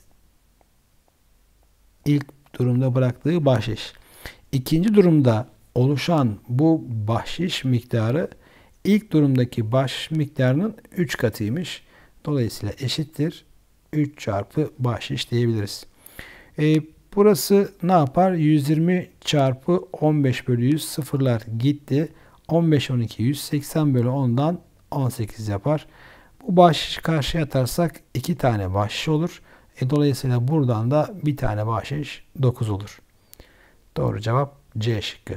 İlk durumda bıraktığı bahşiş. İkinci durumda oluşan bu bahşiş miktarı ilk durumdaki bahşiş miktarının üç katıymış. Dolayısıyla eşittir üç çarpı bahşiş diyebiliriz. E, burası ne yapar? yüz yirmi çarpı on beş bölü yüz sıfırlar gitti. on beş on iki yüz seksen bölü ondan on sekiz yapar. Bu bahşiş karşıya atarsak iki tane bahşiş olur. E, dolayısıyla buradan da bir tane bahşiş dokuz olur. Doğru cevap C şıkkı.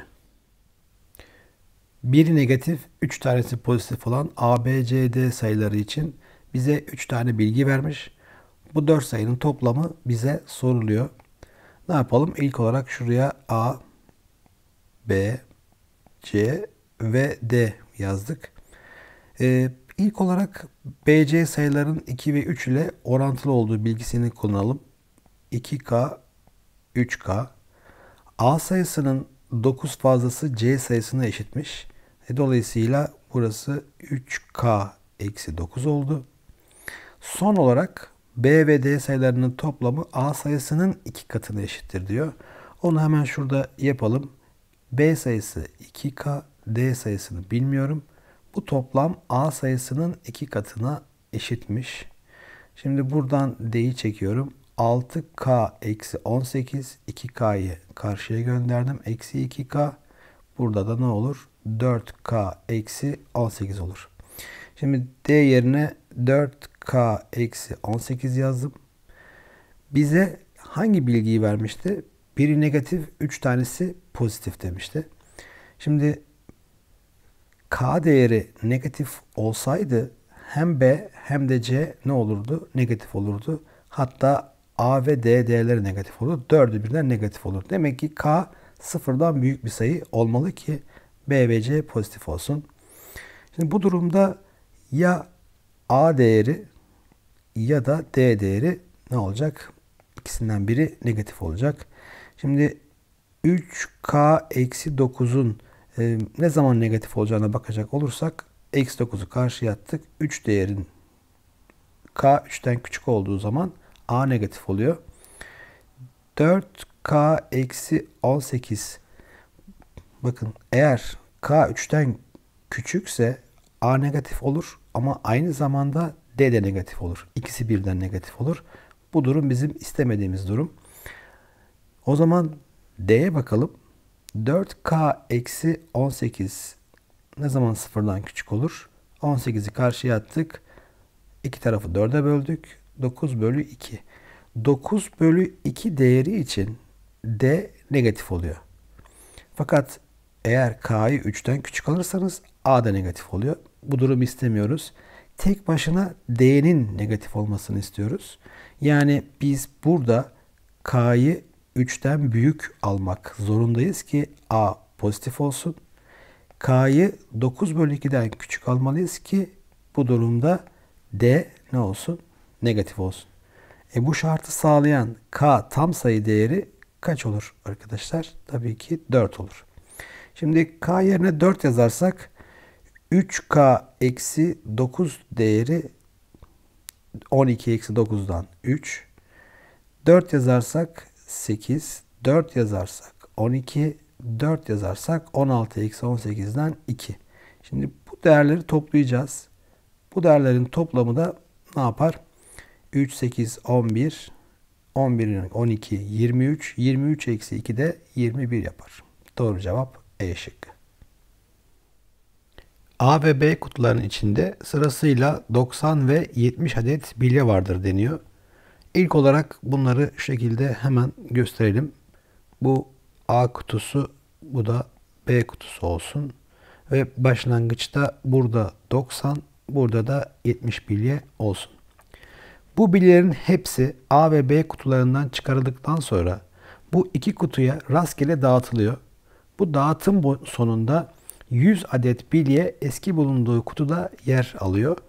Biri negatif, üç tanesi pozitif olan A, B, C, D sayıları için bize üç tane bilgi vermiş. Bu dört sayının toplamı bize soruluyor. Ne yapalım? İlk olarak şuraya A, B, C ve D yazdık. Ee, ilk olarak B C sayıların iki ve üç ile orantılı olduğu bilgisini kullanalım. iki K, üç K. A sayısının dokuz fazlası C sayısına eşitmiş. E, dolayısıyla burası üç K eksi dokuz oldu. Son olarak B ve D sayılarının toplamı A sayısının iki katına eşittir diyor. Onu hemen şurada yapalım. B sayısı iki K, D sayısını bilmiyorum. Bu toplam A sayısının iki katına eşitmiş. Şimdi buradan D'yi çekiyorum. altı K eksi on sekiz. iki K'yı karşıya gönderdim. Eksi iki K. Burada da ne olur? dört K eksi on sekiz olur. Şimdi D yerine dört K eksi on sekiz yazdım. Bize hangi bilgiyi vermişti? Biri negatif, üç tanesi pozitif demişti. Şimdi K değeri negatif olsaydı hem B hem de C ne olurdu? Negatif olurdu. Hatta A ve D değerleri negatif olur. Dördü birden negatif olur. Demek ki K sıfırdan büyük bir sayı olmalı ki B ve C pozitif olsun. Şimdi bu durumda ya A değeri ya da D değeri ne olacak? İkisinden biri negatif olacak. Şimdi üç K eksi dokuzun e, ne zaman negatif olacağına bakacak olursak eksi dokuzu karşıya attık. üç değerin K üçten küçük olduğu zaman A negatif oluyor. dört K eksi on sekiz, bakın eğer K üçten küçükse A negatif olur ama aynı zamanda D de negatif olur. İkisi birden negatif olur. Bu durum bizim istemediğimiz durum. O zaman D'ye bakalım. dört K eksi on sekiz ne zaman sıfırdan küçük olur? on sekizi karşıya attık. İki tarafı dörde böldük. dokuz bölü iki. dokuz bölü iki değeri için D negatif oluyor. Fakat eğer K'yı üçten küçük alırsanız A da negatif oluyor. Bu durumu istemiyoruz. Tek başına D'nin negatif olmasını istiyoruz. Yani biz burada K'yı üçten büyük almak zorundayız ki A pozitif olsun. K'yı dokuz bölü ikiden küçük almalıyız ki bu durumda D ne olsun? Negatif olsun. E bu şartı sağlayan K tam sayı değeri kaç olur arkadaşlar? Tabii ki dört olur. Şimdi K yerine dört yazarsak üç K eksi dokuz değeri on iki eksi dokuzdan üç. dört yazarsak sekiz. dört yazarsak on iki. dört yazarsak on altı eksi on sekizden iki. Şimdi bu değerleri toplayacağız. Bu değerlerin toplamı da ne yapar? üç, sekiz, on bir. on bir, on iki, yirmi üç. yirmi üç eksi iki de yirmi bir yapar. Doğru cevap E şıkkı. A ve B kutuların içinde sırasıyla doksan ve yetmiş adet bilye vardır deniyor. İlk olarak bunları şu şekilde hemen gösterelim. Bu A kutusu, bu da B kutusu olsun. Ve başlangıçta burada doksan, burada da yetmiş bilye olsun. Bu bilyelerin hepsi A ve B kutularından çıkarıldıktan sonra bu iki kutuya rastgele dağıtılıyor. Bu dağıtım sonunda yüz adet bilye eski bulunduğu kutuda yer alıyor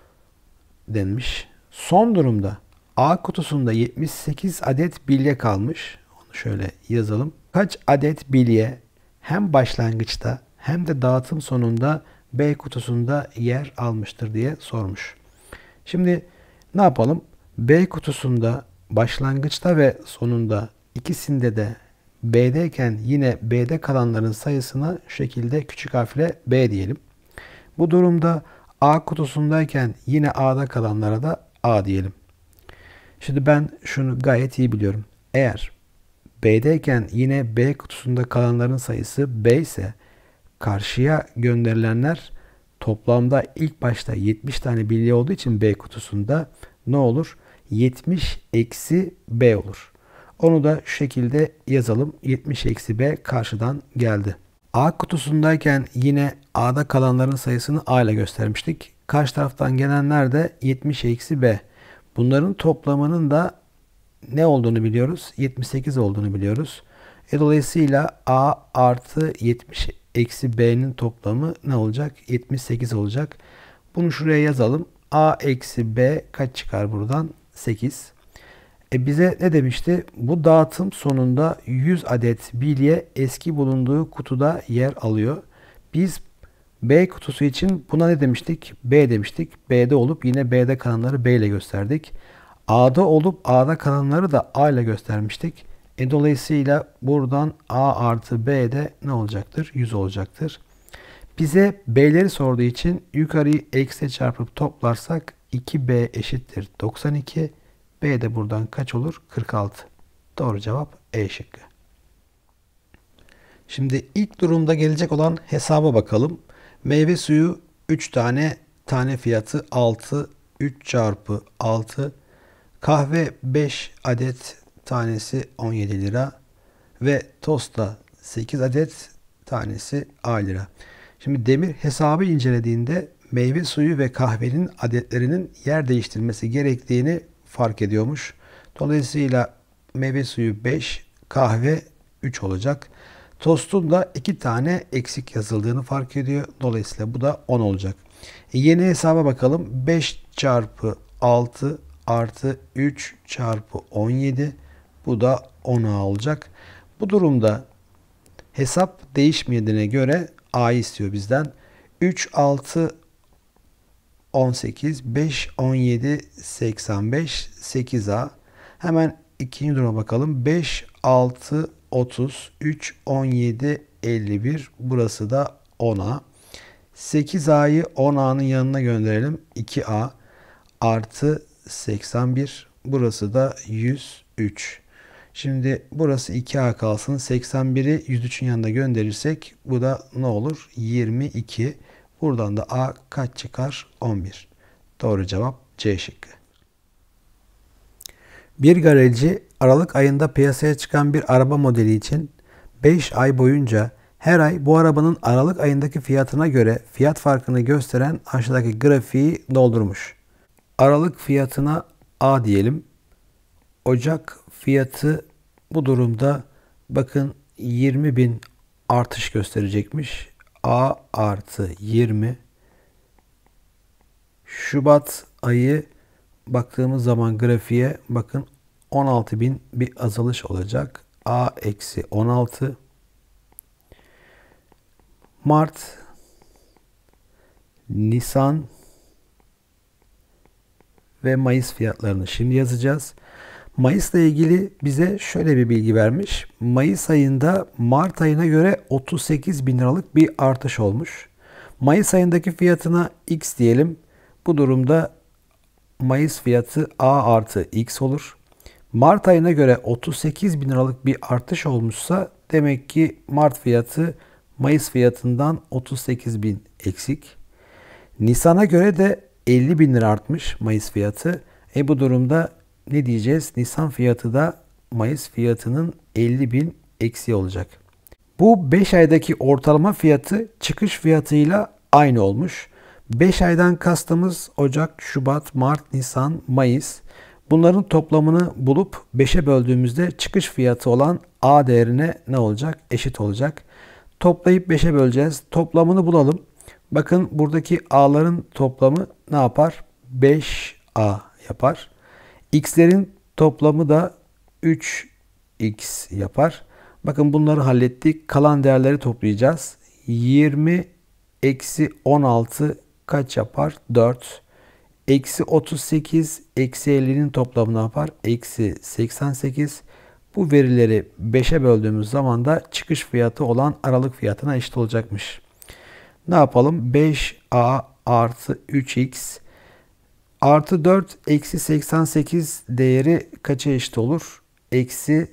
denmiş. Son durumda A kutusunda yetmiş sekiz adet bilye kalmış. Onu şöyle yazalım. Kaç adet bilye hem başlangıçta hem de dağıtım sonunda B kutusunda yer almıştır diye sormuş. Şimdi ne yapalım? B kutusunda başlangıçta ve sonunda ikisinde de B'deyken yine B'de kalanların sayısına şu şekilde küçük harfle B diyelim. Bu durumda A kutusundayken yine A'da kalanlara da A diyelim. Şimdi ben şunu gayet iyi biliyorum. Eğer B'deyken yine B kutusunda kalanların sayısı B ise karşıya gönderilenler toplamda ilk başta yetmiş tane bilye olduğu için B kutusunda ne olur? yetmiş eksi B olur. Onu da şu şekilde yazalım. yetmiş eksi B karşıdan geldi. A kutusundayken yine A'da kalanların sayısını A ile göstermiştik. Karşı taraftan gelenler de yetmiş eksi B. Bunların toplamının da ne olduğunu biliyoruz? yetmiş sekiz olduğunu biliyoruz. E dolayısıyla A artı yetmiş eksi B'nin toplamı ne olacak? yetmiş sekiz olacak. Bunu şuraya yazalım. A eksi B kaç çıkar buradan? sekiz. E bize ne demişti? Bu dağıtım sonunda yüz adet bilye eski bulunduğu kutuda yer alıyor. Biz B kutusu için buna ne demiştik? B demiştik. B'de olup yine B'de kalanları B ile gösterdik. A'da olup A'da kalanları da A ile göstermiştik. E dolayısıyla buradan A artı B'de ne olacaktır? yüz olacaktır. Bize B'leri sorduğu için yukarıyı eksi çarpıp toplarsak iki B eşittir doksan iki. B de buradan kaç olur? kırk altı. Doğru cevap E şıkkı. Şimdi ilk durumda gelecek olan hesaba bakalım. Meyve suyu üç tane tane fiyatı altı. üç çarpı altı. Kahve beş adet tanesi on yedi lira. Ve tost da sekiz adet tanesi A lira. Şimdi Demir hesabı incelediğinde meyve suyu ve kahvenin adetlerinin yer değiştirmesi gerektiğini fark ediyormuş. Dolayısıyla meyve suyu beş, kahve üç olacak. Tostun da iki tane eksik yazıldığını fark ediyor. Dolayısıyla bu da on olacak. E yeni hesaba bakalım. beş çarpı altı artı üç çarpı on yedi. Bu da on A olacak. Bu durumda hesap değişmediğine göre A'yı istiyor bizden. üç, altı, on sekiz, beş, on yedi, seksen beş, sekiz A. Hemen ikinci duruma bakalım. beş, altı, otuz, üç, on yedi, elli bir. Burası da on A. sekiz A'yı on A'nın yanına gönderelim. iki A artı seksen bir. Burası da yüz üç. Şimdi burası iki A kalsın. seksen biri yüz üçün yanına gönderirsek bu da ne olur? yirmi iki. Buradan da A kaç çıkar? on bir. Doğru cevap C şıkkı. Bir galerici Aralık ayında piyasaya çıkan bir araba modeli için beş ay boyunca her ay bu arabanın Aralık ayındaki fiyatına göre fiyat farkını gösteren aşağıdaki grafiği doldurmuş. Aralık fiyatına A diyelim. Ocak fiyatı bu durumda bakın yirmi bin artış gösterecekmiş. A artı yirmi. Şubat ayı baktığımız zaman grafiğe bakın on altı bin bir azalış olacak. A eksi on altı. Mart, Nisan ve Mayıs fiyatlarını şimdi yazacağız. Mayıs'la ilgili bize şöyle bir bilgi vermiş. Mayıs ayında Mart ayına göre otuz sekiz bin liralık bir artış olmuş. Mayıs ayındaki fiyatına X diyelim. Bu durumda Mayıs fiyatı A artı X olur. Mart ayına göre otuz sekiz bin liralık bir artış olmuşsa demek ki Mart fiyatı Mayıs fiyatından otuz sekiz bin eksik. Nisan'a göre de elli bin lira artmış Mayıs fiyatı. E bu durumda ne diyeceğiz? Nisan fiyatı da Mayıs fiyatının elli bin eksi olacak. Bu beş aydaki ortalama fiyatı çıkış fiyatıyla aynı olmuş. beş aydan kastımız Ocak, Şubat, Mart, Nisan, Mayıs. Bunların toplamını bulup beşe böldüğümüzde çıkış fiyatı olan A değerine ne olacak? Eşit olacak. Toplayıp beşe böleceğiz. Toplamını bulalım. Bakın buradaki A'ların toplamı ne yapar? beş A yapar. X'lerin toplamı da üç X yapar. Bakın bunları hallettik. Kalan değerleri toplayacağız. yirmi eksi on altı kaç yapar? dört. Eksi otuz sekiz eksi ellinin toplamı ne yapar? Eksi seksen sekiz. Bu verileri beşe böldüğümüz zaman da çıkış fiyatı olan aralık fiyatına eşit olacakmış. Ne yapalım? beş A artı üç X artı dört eksi seksen sekiz değeri kaça eşit olur? Eksi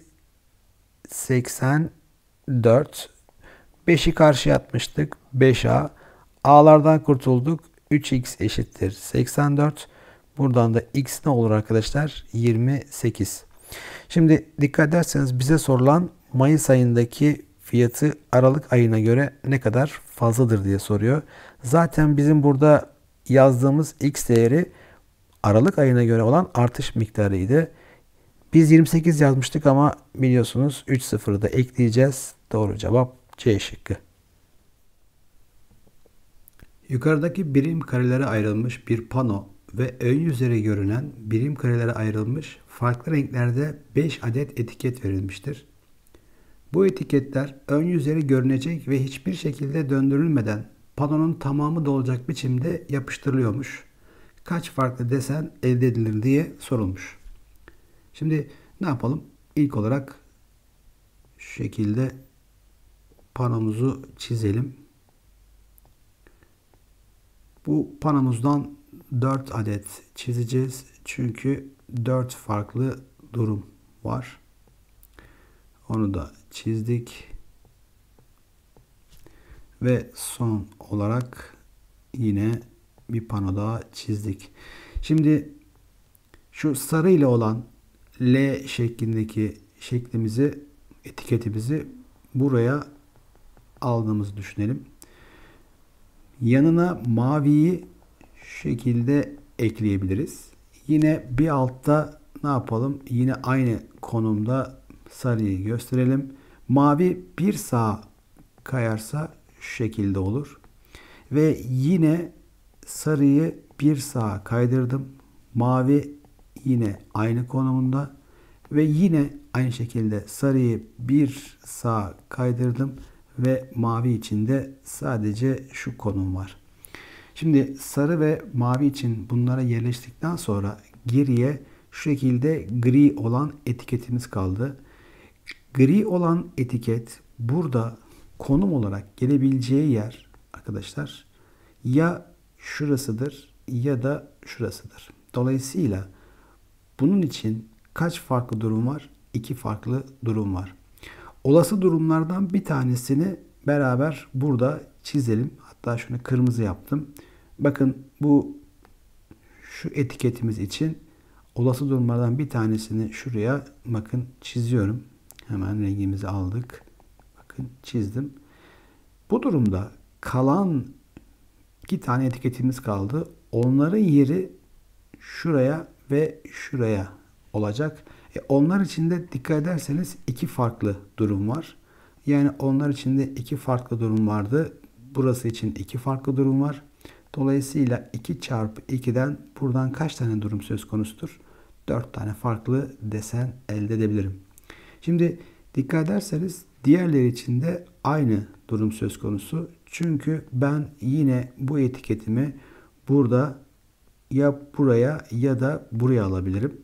seksen dört. beşi karşıya atmıştık. beş A. A'lardan kurtulduk. üç X eşittir seksen dört. Buradan da X ne olur arkadaşlar? yirmi sekiz. Şimdi dikkat ederseniz bize sorulan Mayıs ayındaki fiyatı Aralık ayına göre ne kadar fazladır diye soruyor. Zaten bizim burada yazdığımız X değeri Aralık ayına göre olan artış miktarıydı. Biz yirmi sekiz yazmıştık ama biliyorsunuz üç sıfırı da ekleyeceğiz. Doğru cevap C şıkkı. Yukarıdaki birim karelere ayrılmış bir pano ve ön yüzleri görünen birim karelere ayrılmış farklı renklerde beş adet etiket verilmiştir. Bu etiketler ön yüzleri görünecek ve hiçbir şekilde döndürülmeden panonun tamamı dolacak biçimde yapıştırılıyormuş. Kaç farklı desen elde edilir diye sorulmuş. Şimdi ne yapalım? İlk olarak şu şekilde panomuzu çizelim. Bu panomuzdan dört adet çizeceğiz. Çünkü dört farklı durum var. Onu da çizdik. Ve son olarak yine bir pano daha çizdik. Şimdi şu sarı ile olan L şeklindeki şeklimizi, etiketimizi buraya aldığımızı düşünelim. Yanına maviyi şu şekilde ekleyebiliriz. Yine bir altta ne yapalım? Yine aynı konumda sarıyı gösterelim. Mavi bir sağa kayarsa şu şekilde olur. Ve yine sarıyı bir sağa kaydırdım. Mavi yine aynı konumunda. Ve yine aynı şekilde sarıyı bir sağa kaydırdım. Ve mavi için de sadece şu konum var. Şimdi sarı ve mavi için bunlara yerleştikten sonra geriye şu şekilde gri olan etiketimiz kaldı. Gri olan etiket burada konum olarak gelebileceği yer arkadaşlar ya şurasıdır ya da şurasıdır. Dolayısıyla bunun için kaç farklı durum var? İki farklı durum var. Olası durumlardan bir tanesini beraber burada çizelim. Hatta şunu kırmızı yaptım. Bakın bu şu etiketimiz için olası durumlardan bir tanesini şuraya bakın çiziyorum. Hemen rengimizi aldık. Bakın çizdim. Bu durumda kalan iki tane etiketimiz kaldı. Onların yeri şuraya ve şuraya olacak. E onlar için de dikkat ederseniz iki farklı durum var. Yani onlar için de iki farklı durum vardı. Burası için iki farklı durum var. Dolayısıyla iki çarpı ikiden buradan kaç tane durum söz konusudur? dört tane farklı desen elde edebilirim. Şimdi dikkat ederseniz diğerleri için de aynı durum söz konusu. Çünkü ben yine bu etiketimi burada ya buraya ya da buraya alabilirim.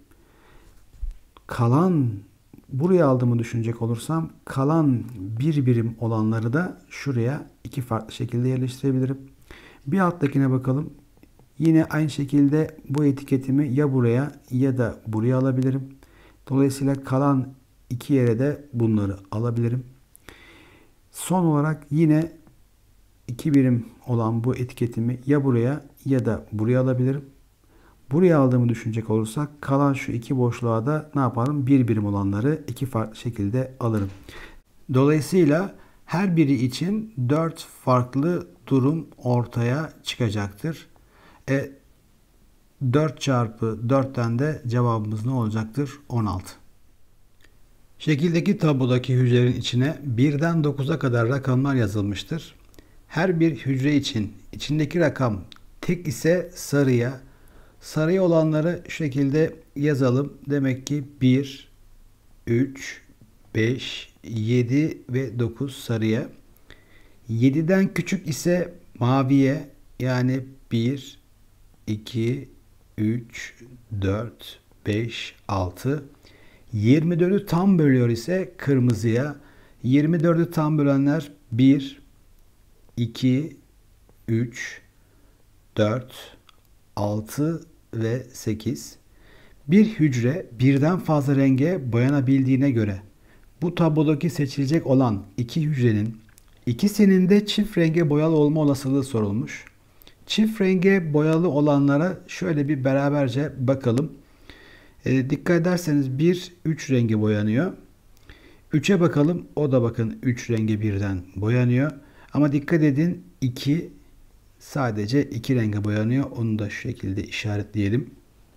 Kalan buraya aldığımı düşünecek olursam kalan bir birim olanları da şuraya iki farklı şekilde yerleştirebilirim. Bir alttakine bakalım. Yine aynı şekilde bu etiketimi ya buraya ya da buraya alabilirim. Dolayısıyla kalan iki yere de bunları alabilirim. Son olarak yine iki birim olan bu etiketimi ya buraya ya da buraya alabilirim. Buraya aldığımı düşünecek olursak kalan şu iki boşluğa da ne yaparım? Bir birim olanları iki farklı şekilde alırım. Dolayısıyla her biri için dört farklı durum ortaya çıkacaktır. E, dört çarpı dörtten de cevabımız ne olacaktır? on altı. Şekildeki tablodaki hücrelerin içine birden dokuza kadar rakamlar yazılmıştır. Her bir hücre için içindeki rakam tek ise sarıya, sarıya olanları şu şekilde yazalım. Demek ki bir, üç, beş, yedi ve dokuz sarıya. yediden küçük ise maviye, yani bir, iki, üç, dört, beş, altı. yirmi dördü tam bölüyor ise kırmızıya. yirmi dördü tam bölenler bir, iki, üç, dört, altı ve sekiz. Bir hücre birden fazla renge boyanabildiğine göre bu tablodaki seçilecek olan iki hücrenin ikisinin de çift renge boyalı olma olasılığı sorulmuş. Çift renge boyalı olanlara şöyle bir beraberce bakalım. E, dikkat ederseniz bir üç renge boyanıyor. üçe bakalım. O da bakın üç renge birden boyanıyor. Ama dikkat edin iki sadece iki renge boyanıyor. Onu da şu şekilde işaretleyelim.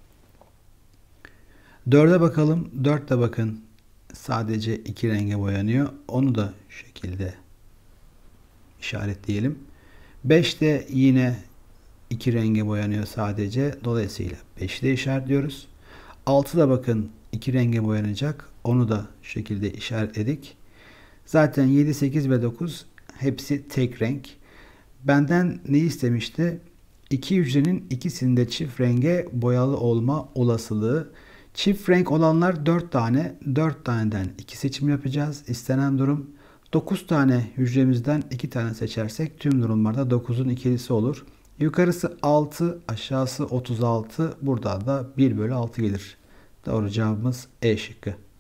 dörde bakalım. dört de bakın sadece iki renge boyanıyor. Onu da şu şekilde işaretleyelim. beş de yine iki renge boyanıyor sadece. Dolayısıyla beşi de işaretliyoruz. altı da bakın iki renge boyanacak. Onu da şu şekilde işaretledik. Zaten yedi, sekiz ve dokuz hepsi tek renk. Benden ne istemişti? İki hücrenin ikisinde çift renge boyalı olma olasılığı. Çift renk olanlar dört tane. dört taneden iki seçim yapacağız. İstenen durum. dokuz tane hücremizden iki tane seçersek tüm durumlarda dokuzun ikilisi olur. Yukarısı altı, aşağısı otuz altı. Burada da bir bölü altı gelir. Doğru cevabımız E şıkkı.